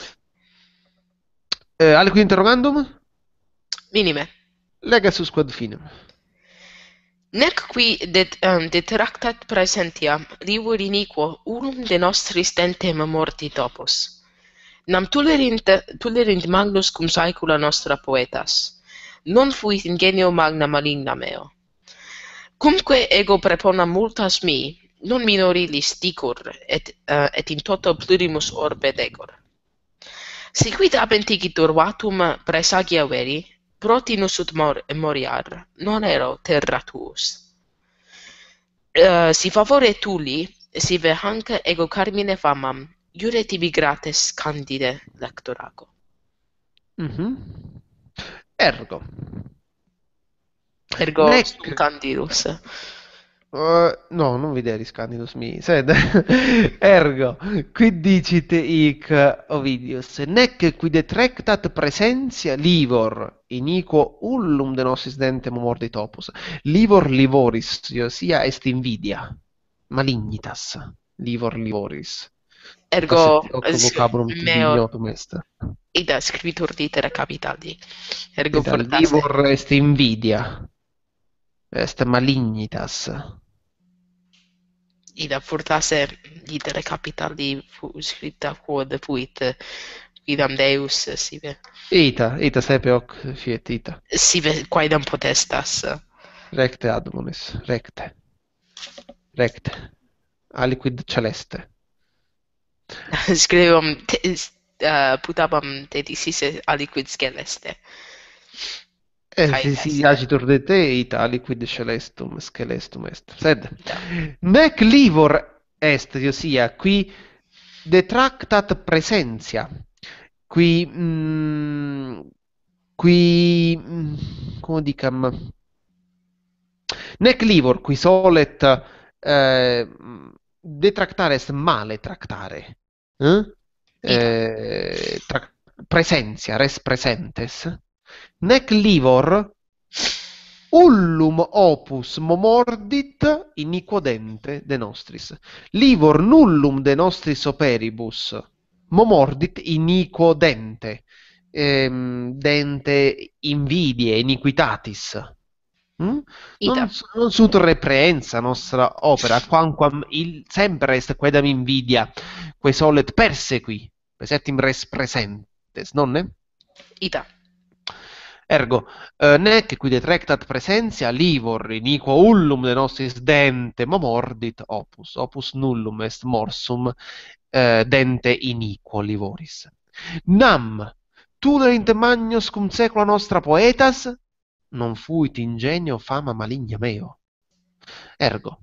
Aliquid interrogandum? Minime. Legasus quod finem. Nec qui detractat praesentia livor iniquo unum de nostris tentem morti topos. Nam tulerint magnus cum saecula nostra poetas. Non fuit ingenio magna maligna meo. Cumque ego preponam multas mi, non minorilis dicur, et in toto plurimus orbe decor. Si quid habent igitur vatum praesagia veri, protinus ut moriar, non ero terra tuus. Si favore tuli, sive hanc ego carmine famam, iure tibi gratis candide lectorago. Mhm. Ergo. Ergo Nec. sum candidus. No, non videris Candidus mi sed ergo quid dicit hic Ovidius nec qui detrectat presentia livor iniquo ullum de nostris dentem mordit opus livor livoris sia est invidia malignitas livor livoris Ergo hoc vocabulum tibi meo ignotum est ida scribitur littera capitali. Ergo ita fortasse livor est invidia est malignitas. ida fortasse littera capitali scripta quod fuit quidam Deus Ita saepe hoc fiet ita. sive quaedam potestas. Recte admonis, recte, aliquid celeste. Scrivem putabam te dicisse aliquid sceleste. Kai Si est. agitur de te, ita aliquid celestum, scelestum est. Sed, Da. nec livor est, iosia, qui detractat presentia, qui, como dicam, nec livor qui solet detractare est male tractare. Eh? Ida. Presentia, res presentes. Nec livor ullum opus momordit iniquo dente de nostris. Livor nullum de nostris operibus momordit iniquo dente. Dente invidie, iniquitatis. Mm? Ida. Non sunt reprehensa nostra opera, quamquam semper est quedam invidia, quae solet persequi, presertim res presentes, nonne? Ida. Ergo, nec qui detrectat presentia livor iniquo ullum de nostris dente momordit opus. Opus nullum est morsum dente iniquo livoris. Nam, tuderint magnos cum saecula nostra poetas, non fuit ingenio fama maligna meo. Ergo,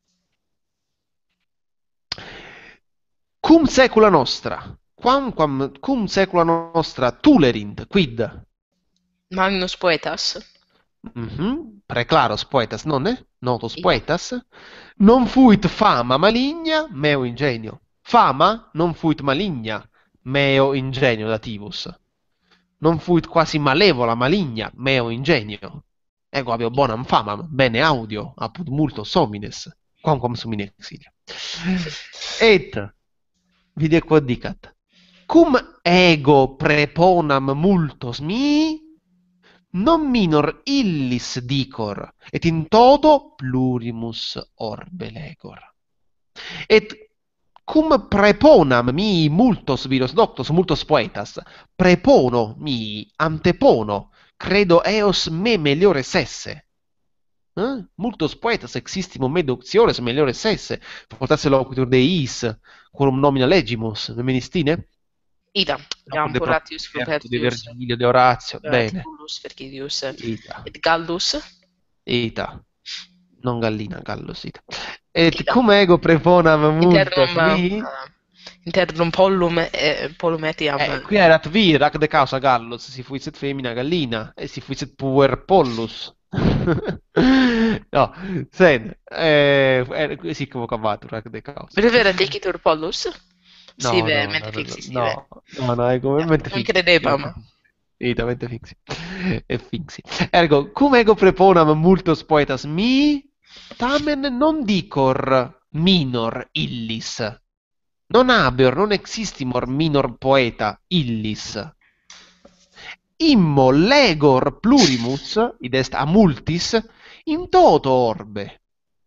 cum saecula nostra, quamquam cum saecula nostra tulerint, quid? Magnus poetas. Preclaros poetas, nonne? Notus Ida. poetas. Non fuit fama maligna, meo ingenio. Fama non fuit maligna, meo ingenio dativus. Non fuit quasi malevola maligna, meo ingenio. Ego habeo bonam famam, bene audio, apud multos homines, quamquam sum in exilia. Et, vide quod dicat, cum ego preponam multos mii, non minor illis dicor, et in toto plurimus orbe legor. Et cum preponam mii multos viros doctos, multos poetas, prepono mii, antepono, credo eos me meliores esse. Multos poetas existimo me doctiores meliores esse, fortasse loquitur Deis, quorum nomina legimus, memestine? Ida. Iam De Horatius Properto, de Rupertius, Virgilio, de Orazio, bene. Tullus Vergilius, Ita, et Gallus. ita, non gallina, gallus, ita. Et Ida. cum ego preponam multos Internum mi, internum pollum etiam qui erat vir, ac de causa gallus, si fuisset femina gallina, e si fuisset puer pollus. No, sed, sic vocavatur, ac de causa. revera dicitur pollus. No, Sive no, mente no, fixi sive. no, ego mente Non fixi. credebam. Ita mente fixi. E fixi. Ergo, cum ego preponam multos poetas mi, tamen non dicor minor illis. Non habeor, non existimor minor poeta illis. Immo legor plurimus, id est a multis, in toto orbe.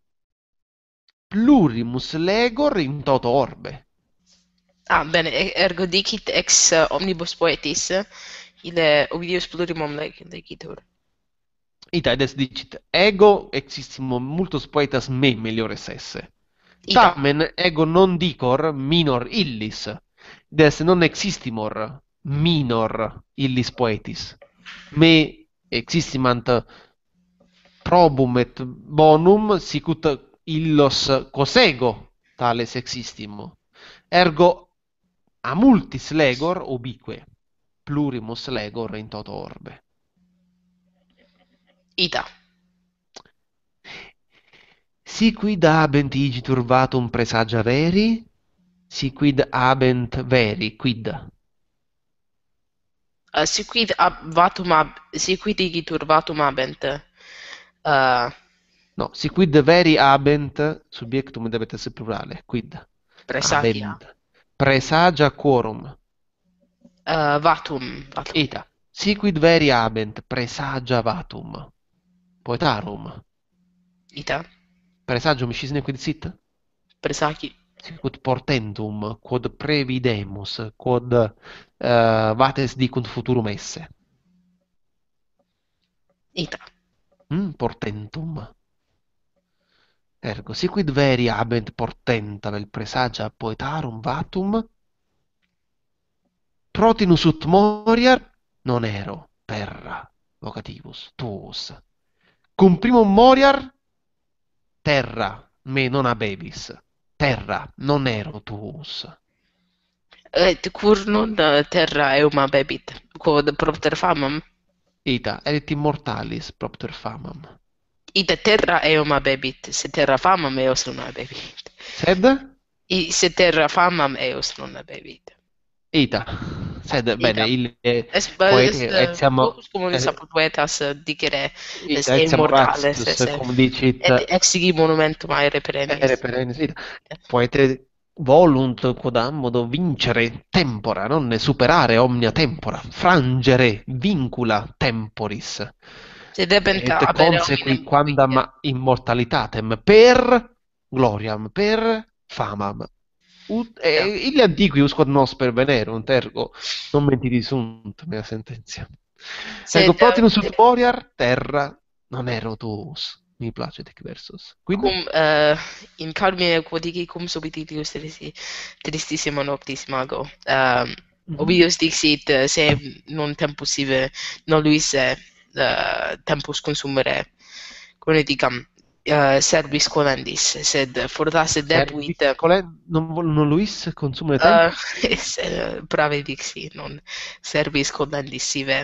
Plurimus legor in toto orbe. Ah, bene, ergo dicit ex omnibus poetis, ile Ovidius plurimum legitur. Ita, ed est dicit, ego existimo multos poetas me meliores esse. Ida. Tamen ego non dicor minor illis, id est non existimor minor illis poetis. Me existimant probum et bonum sicut illos cosego tales existimo. Ergo a multis legor ubique. plurimus legor in toto orbe. Ita. Si quid habent igi turbatum presagia veri? Si quid habent veri, quid. Siquid siquid igi turbatum habent. No, si quid veri habent, subjectum debet essere plurale, quid. Presagia. Habent. Presagia quorum. Vatum. Ita. Si quid veri habent, presagia vatum. Poetarum. Ita. Presagium scisne quid sit? Presagi. Sicut portentum, quod previdemus, quod vates dicunt futurum esse. Ita. Portentum. Ergo, si quid veri habent portenta vel presagia poetarum vatum, protinus ut moriar non ero terra vocativus tuus. Cum primum moriar terra me non habevis, terra non ero tuus. Et cur non terra eum habebit, quod propter famam? Ita, erit immortalis propter famam. Ita terra eum habebit, se terra famam eos non habebit. Sed? Se terra famam eos non habebit. Ita, sed bene, Ita. il Es poete, et siamo, locus communis apud poetas dicere est ita, et siamo immortales, ratius, cum dicit, et exigi monumentum aere perennis. ere perennis, ita. Poete volunt quodammodo vincere tempora, non superare omnia tempora, frangere vincula temporis, Se debent et habere consequi hominem quandam immortalitatem per gloriam, per famam. ita. Ille antiquius quod nos pervenerunt, ergo non mentiti sunt, mea sententia. Ergo Sed protinus ut moriar, terra non ero tuus. Mi place tec versus. Quid? cum in carmine quod digi cum subititius tristissima noctis mago. Ovidius dixit se non tempus ive non luisse tempus consumere, quone dicam, servis colendis, sed fortasse debuit Non luis consumere tempo? brave dixi, non servis colendis ive.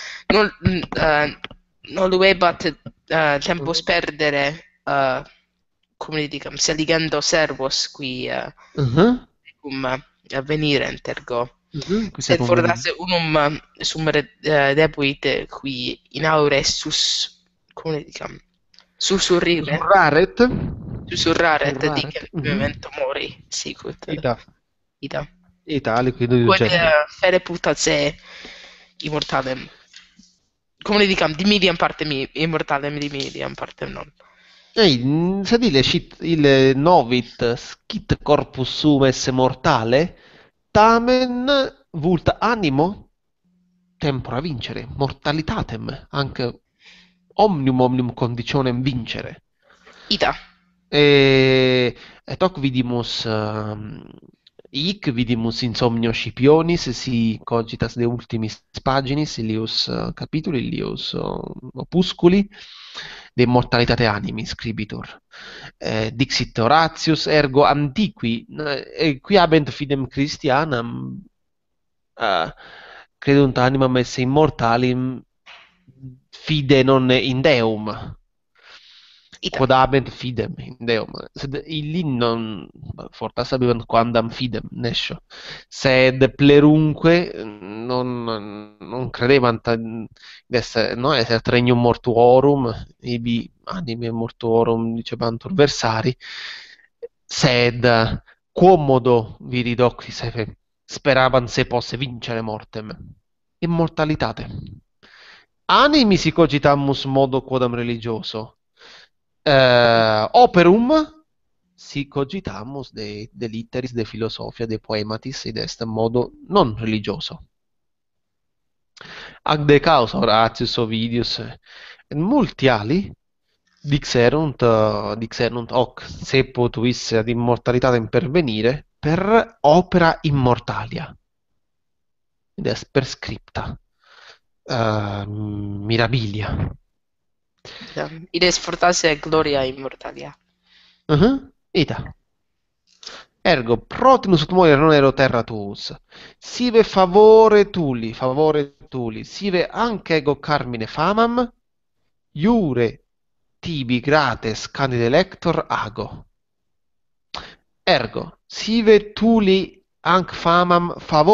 Non luebat tempus perdere, come dicam, seligendo servos qui cum venirent ergo. Qui Sed secum fortasse unum sumere debuit qui in aure come dicam, susurrire, Surraret. susurraret Surraret. dicem memento mori, sicut. Ita. Ita. Ita, aliquid Quod iugessit. fere putat se immortalem. Come dicam, dimidiam partem immortalem, dimidiam partem non. Sed ille novit scit corpus sum esse mortale, tamen vult animo tempora vincere, mortalitatem, anche omnium conditionem vincere. Ita. Et hoc vidimus, hic vidimus insomnio Scipionis, si cogitas de ultimis paginis, illius capituli, illius opusculi, de mortalitate animi scribitur. Dixit Horatius, ergo antiqui, qui habent fidem Christianam, credunt animam esse immortalim, fide non in Deum. Ita. Quod habent fidem in Deum. Sed illi non fortas habebant quandam fidem nescio. Sed plerunque non credebant in esse, no, esser regnum mortuorum, ibi anime mortuorum dicebantur versari, sed quomodo viri doctis speravant se posse vincere mortem. Immortalitate. Animi si cogitamus modo quodam religioso. Operum si cogitamus de litteris, de philosophia, de poematis, id est modo non religioso. Ac de causa Horatius, Ovidius, et multi ali dixerunt hoc seppo tuisse ad immortalitatem pervenire per opera immortalia. Id est per scripta mirabilia. Id est fortasse gloria immortalia. Ita. Ergo, protinus ut moere non ero terra tuus. Sive favore tuli, sive anche ego carmine famam, iure tibi grates candide lector ago. Ergo, sive tuli anc famam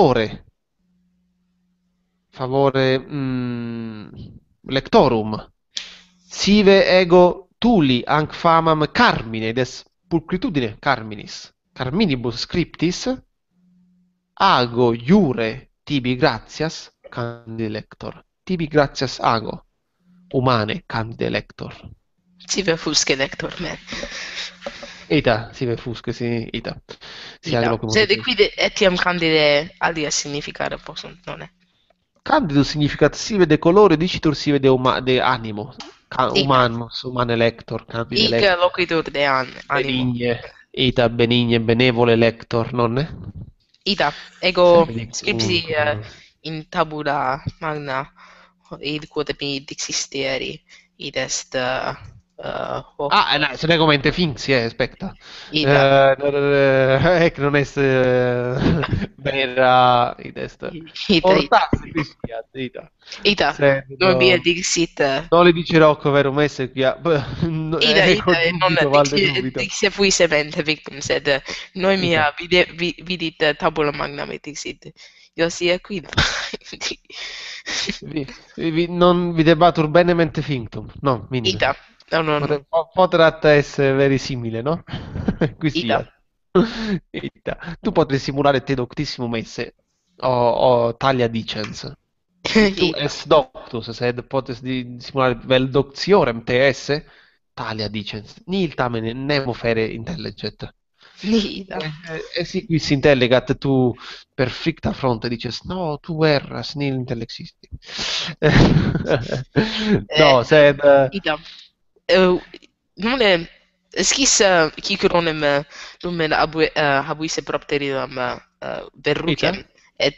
favore lectorum. Sive ego tuli anc famam carmine, des pulcritudine carminis, carminibus scriptis, ago iure tibi gratias candide lector. Tibi gratias ago, humane candide lector. Sive fusque lector me. Ita, sive fusque, si, ita. Si Ita. agloquim Sed horribilis. quid etiam candide alia significare possunt, nonne? Candidus significat sive de colore, dicitur sive de animo. Ita. Humanus, humane lector, candide Hic lector. loquitur de animo. Benigne, ita benigne, benevole lector, nonne? Ita. Ego Sed scripsi dicunque. in tabula magna id quod mi dixiste eri id est hoc Ah, no, se ne commente finxi, aspetta. ida Ec non est vera, id est. ida Fortasse qui fiat, ita. ida Sed, non via dixit non le dicerò che verum esse qui, ecco ida non dubito, valde dubito. dixia fuisement victum sed noi mia vidit tabula magna me dixit io sia quid Non vi debatur benemente finctum, no, minime. ida non Potrat esse verisimile, no? Qui ida sia. Ita. Tu potrai simulare te doctissimum esse, o talia dicens. Tu ida es doctus, sed potes simulare vel doctiorem te esse, talia dicens. Nihil tamen nemo fere intelliget. ida E si quis intellegat tu per ficta fronte dices, no, tu erras, nihil intellexisti. No, sed... ida nune skis ciceronem lumen habuisse propteridam verrucem Ita? et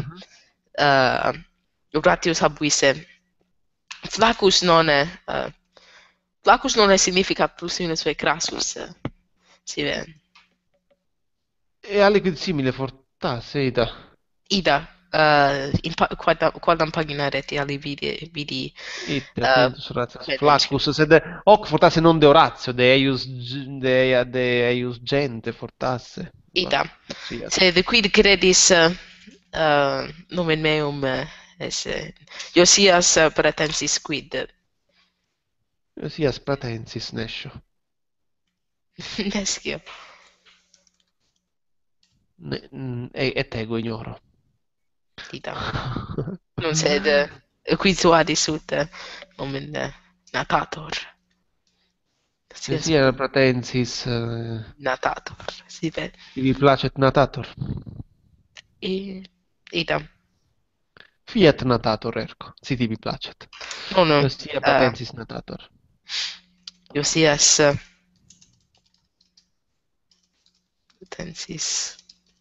Horatius habuisse flacus nonne significat plus minus crassus sive E aliquid simile fortasse, ita. ida quadam pagina reti ali vidi Ita, quintus Horatius quaedam Flaccus, sed hoc fortasse non de Horatio, de eius gente fortasse. ida Fiat. sed quid credis nomen meum esse Iosias pratensis quid Sias pratensis nescio. nescio Et ego ignoro. ida non sed quid suadis ut nomen natator Sia pratensis, natator sive vi placet natator. ida Fiat natator, ergo, si tibi placet. non Sia pratensis natator. Iosias pratensis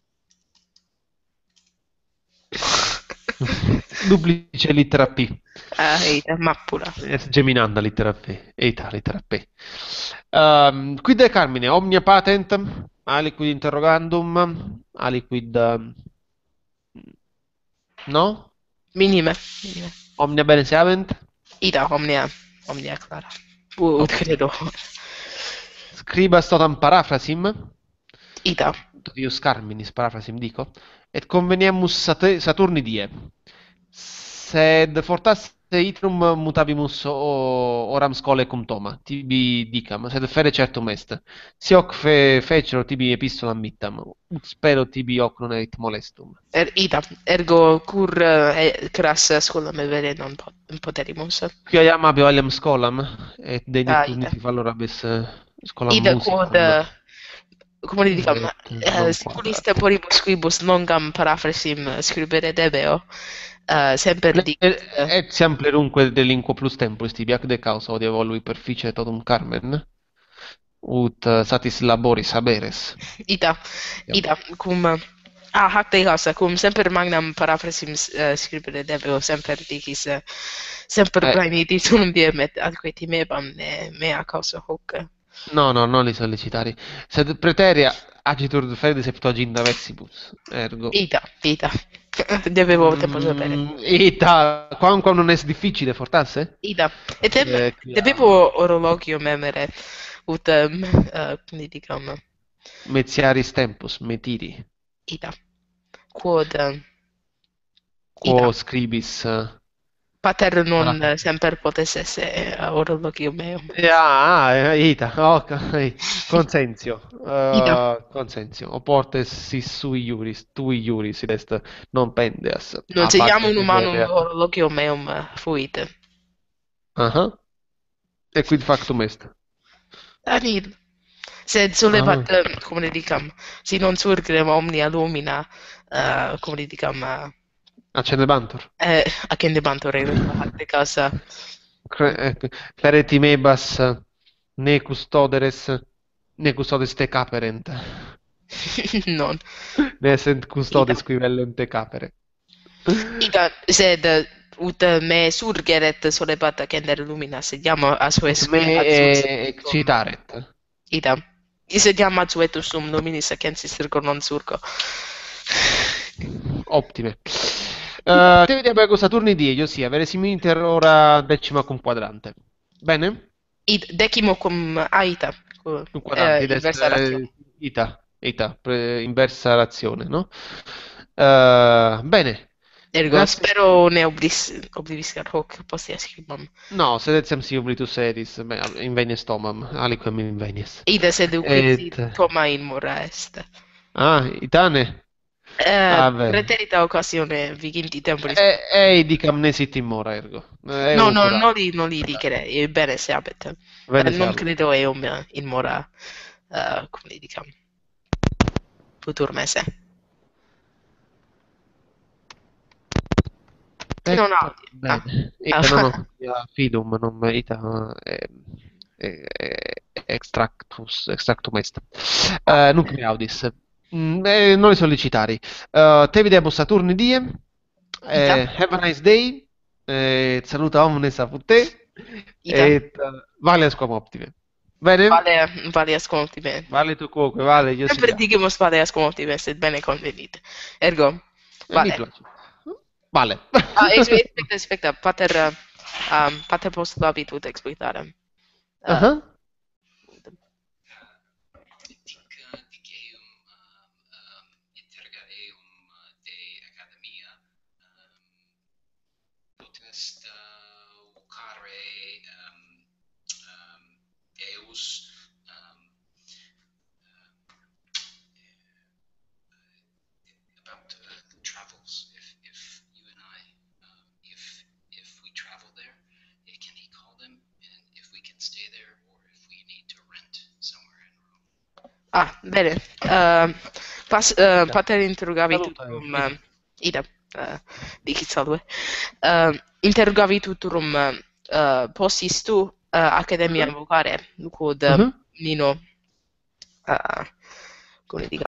Duplice littera P. ida mappula Est geminanda littera P. Eta littera P. Quid de carmine? Omnia patent, aliquid interrogandum, aliquid... no? minime Omnia bene seavent? ida omnia clara ut credo Scribas totam paraphrasim, ida Dius carminis paraphrasim dico, et conveniemus Saturni die. Sed fortasse itrum mutavimus oram scole cum Toma, tibi dicam, sed fere certum est. Si hoc fecero tibi epistolam mittam, ut spero tibi hoc non erit molestum. ida ergo cur cras scholam vere non poterimus Quia iam abio aliam scolam, et denitur ida nisi valorabis scolam ida musicum. quod cum dicam non siculis temporibus quibus longam paraphrasim scribere debeo semper Et siam plerunque delinquo plus temporis tibi, ac de causa odi evolui perficie totum carmen, ut satis laboris haberes. ida cum hac de causa cum semper magnam paraphrasim scribere debeo semper dicis semper praenitis unum diem et atque timebam mea causa hoc No, no, non li sollecitari. Sed preterea agitur fede septuaginta versibus. Ergo. Ita. Dovevo tempo sapere. Ita, quam non è difficile, fortasse? Ida. Etem Chiaro. devevo orologio memere ut quindi diciamo Metiaris tempus, metiri. Ida. Quod Ida. Quo scribis. Pater non Alla- semper potesse esse orologio meum. Ita, ok, consensio, Ida. consensio, oportes si sui iuris, tui iuris, id est non pendeas, Non a siamo parte un humanum preterea. orologio meum fuit. Ah, e quid factum est? Anid. Sed solevat, Ah, come dicam, si non surgere omnia lumina, come dicam, accendebantur. accendebantur in parte casa. Clareti mebas, ne custodes te caperent. Non. Ne essent Ida. custodes qui vellent te capere. Ida, sed ut me surgeret solebat accendere lumina, sediamo a Ut me suetum. excitaret. Ida. Sediamo a suetum luminis accensis ergo non surgo. Ottime. Te vedi abbiamo Saturni die, ossia verosimiliter ora decima cum quadrante. Bene? Decimo cum aita, Cum quadrante, id est inversa razione. inversa razione, no? Bene. Ergo, Grazie. spero ne obliviscar hoc postea scribam. No, sed etiam si oblitus eris, invenies tomam, aliquem invenies. Ida sed uxi Et, Toma in mora est. itane? Ave. Preterita occasione viginti temporis. Dicam ne sit in mora, ergo. No, Eu no, curat. non li dicere, bene se abet. Bene Non siamo. credo eum in mora, come dicam, futur mese. Non Ecco, audi. bene. Ah. Ita non ho fidum, non ita extractum est. Nunc me audis. Non li sollicitari. Te videmus Saturni die. Ida, Have a nice day. Saluta omnes a te. ida. Et vale quam optime. Bene? Vale ascoltime. Vale tu quoque, vale, io si Sempre dia. digimus vale ascoltime, sed bene convenite. Ergo, Mi vale. piace. Vale. Expecta, pater postulabit ut explicitare. Ah. Dic eum interrogat eum de academia potest vocare eus about travels. If you and I, if we travel there, can he call them? And if we can stay there, or if we need to rent somewhere in Rome. Bene. Pater interrogavit Saluta, utrum Ida. ida. Dicit salve. Interrogavit utrum possis tu academia vocare quod Mhm. Nino come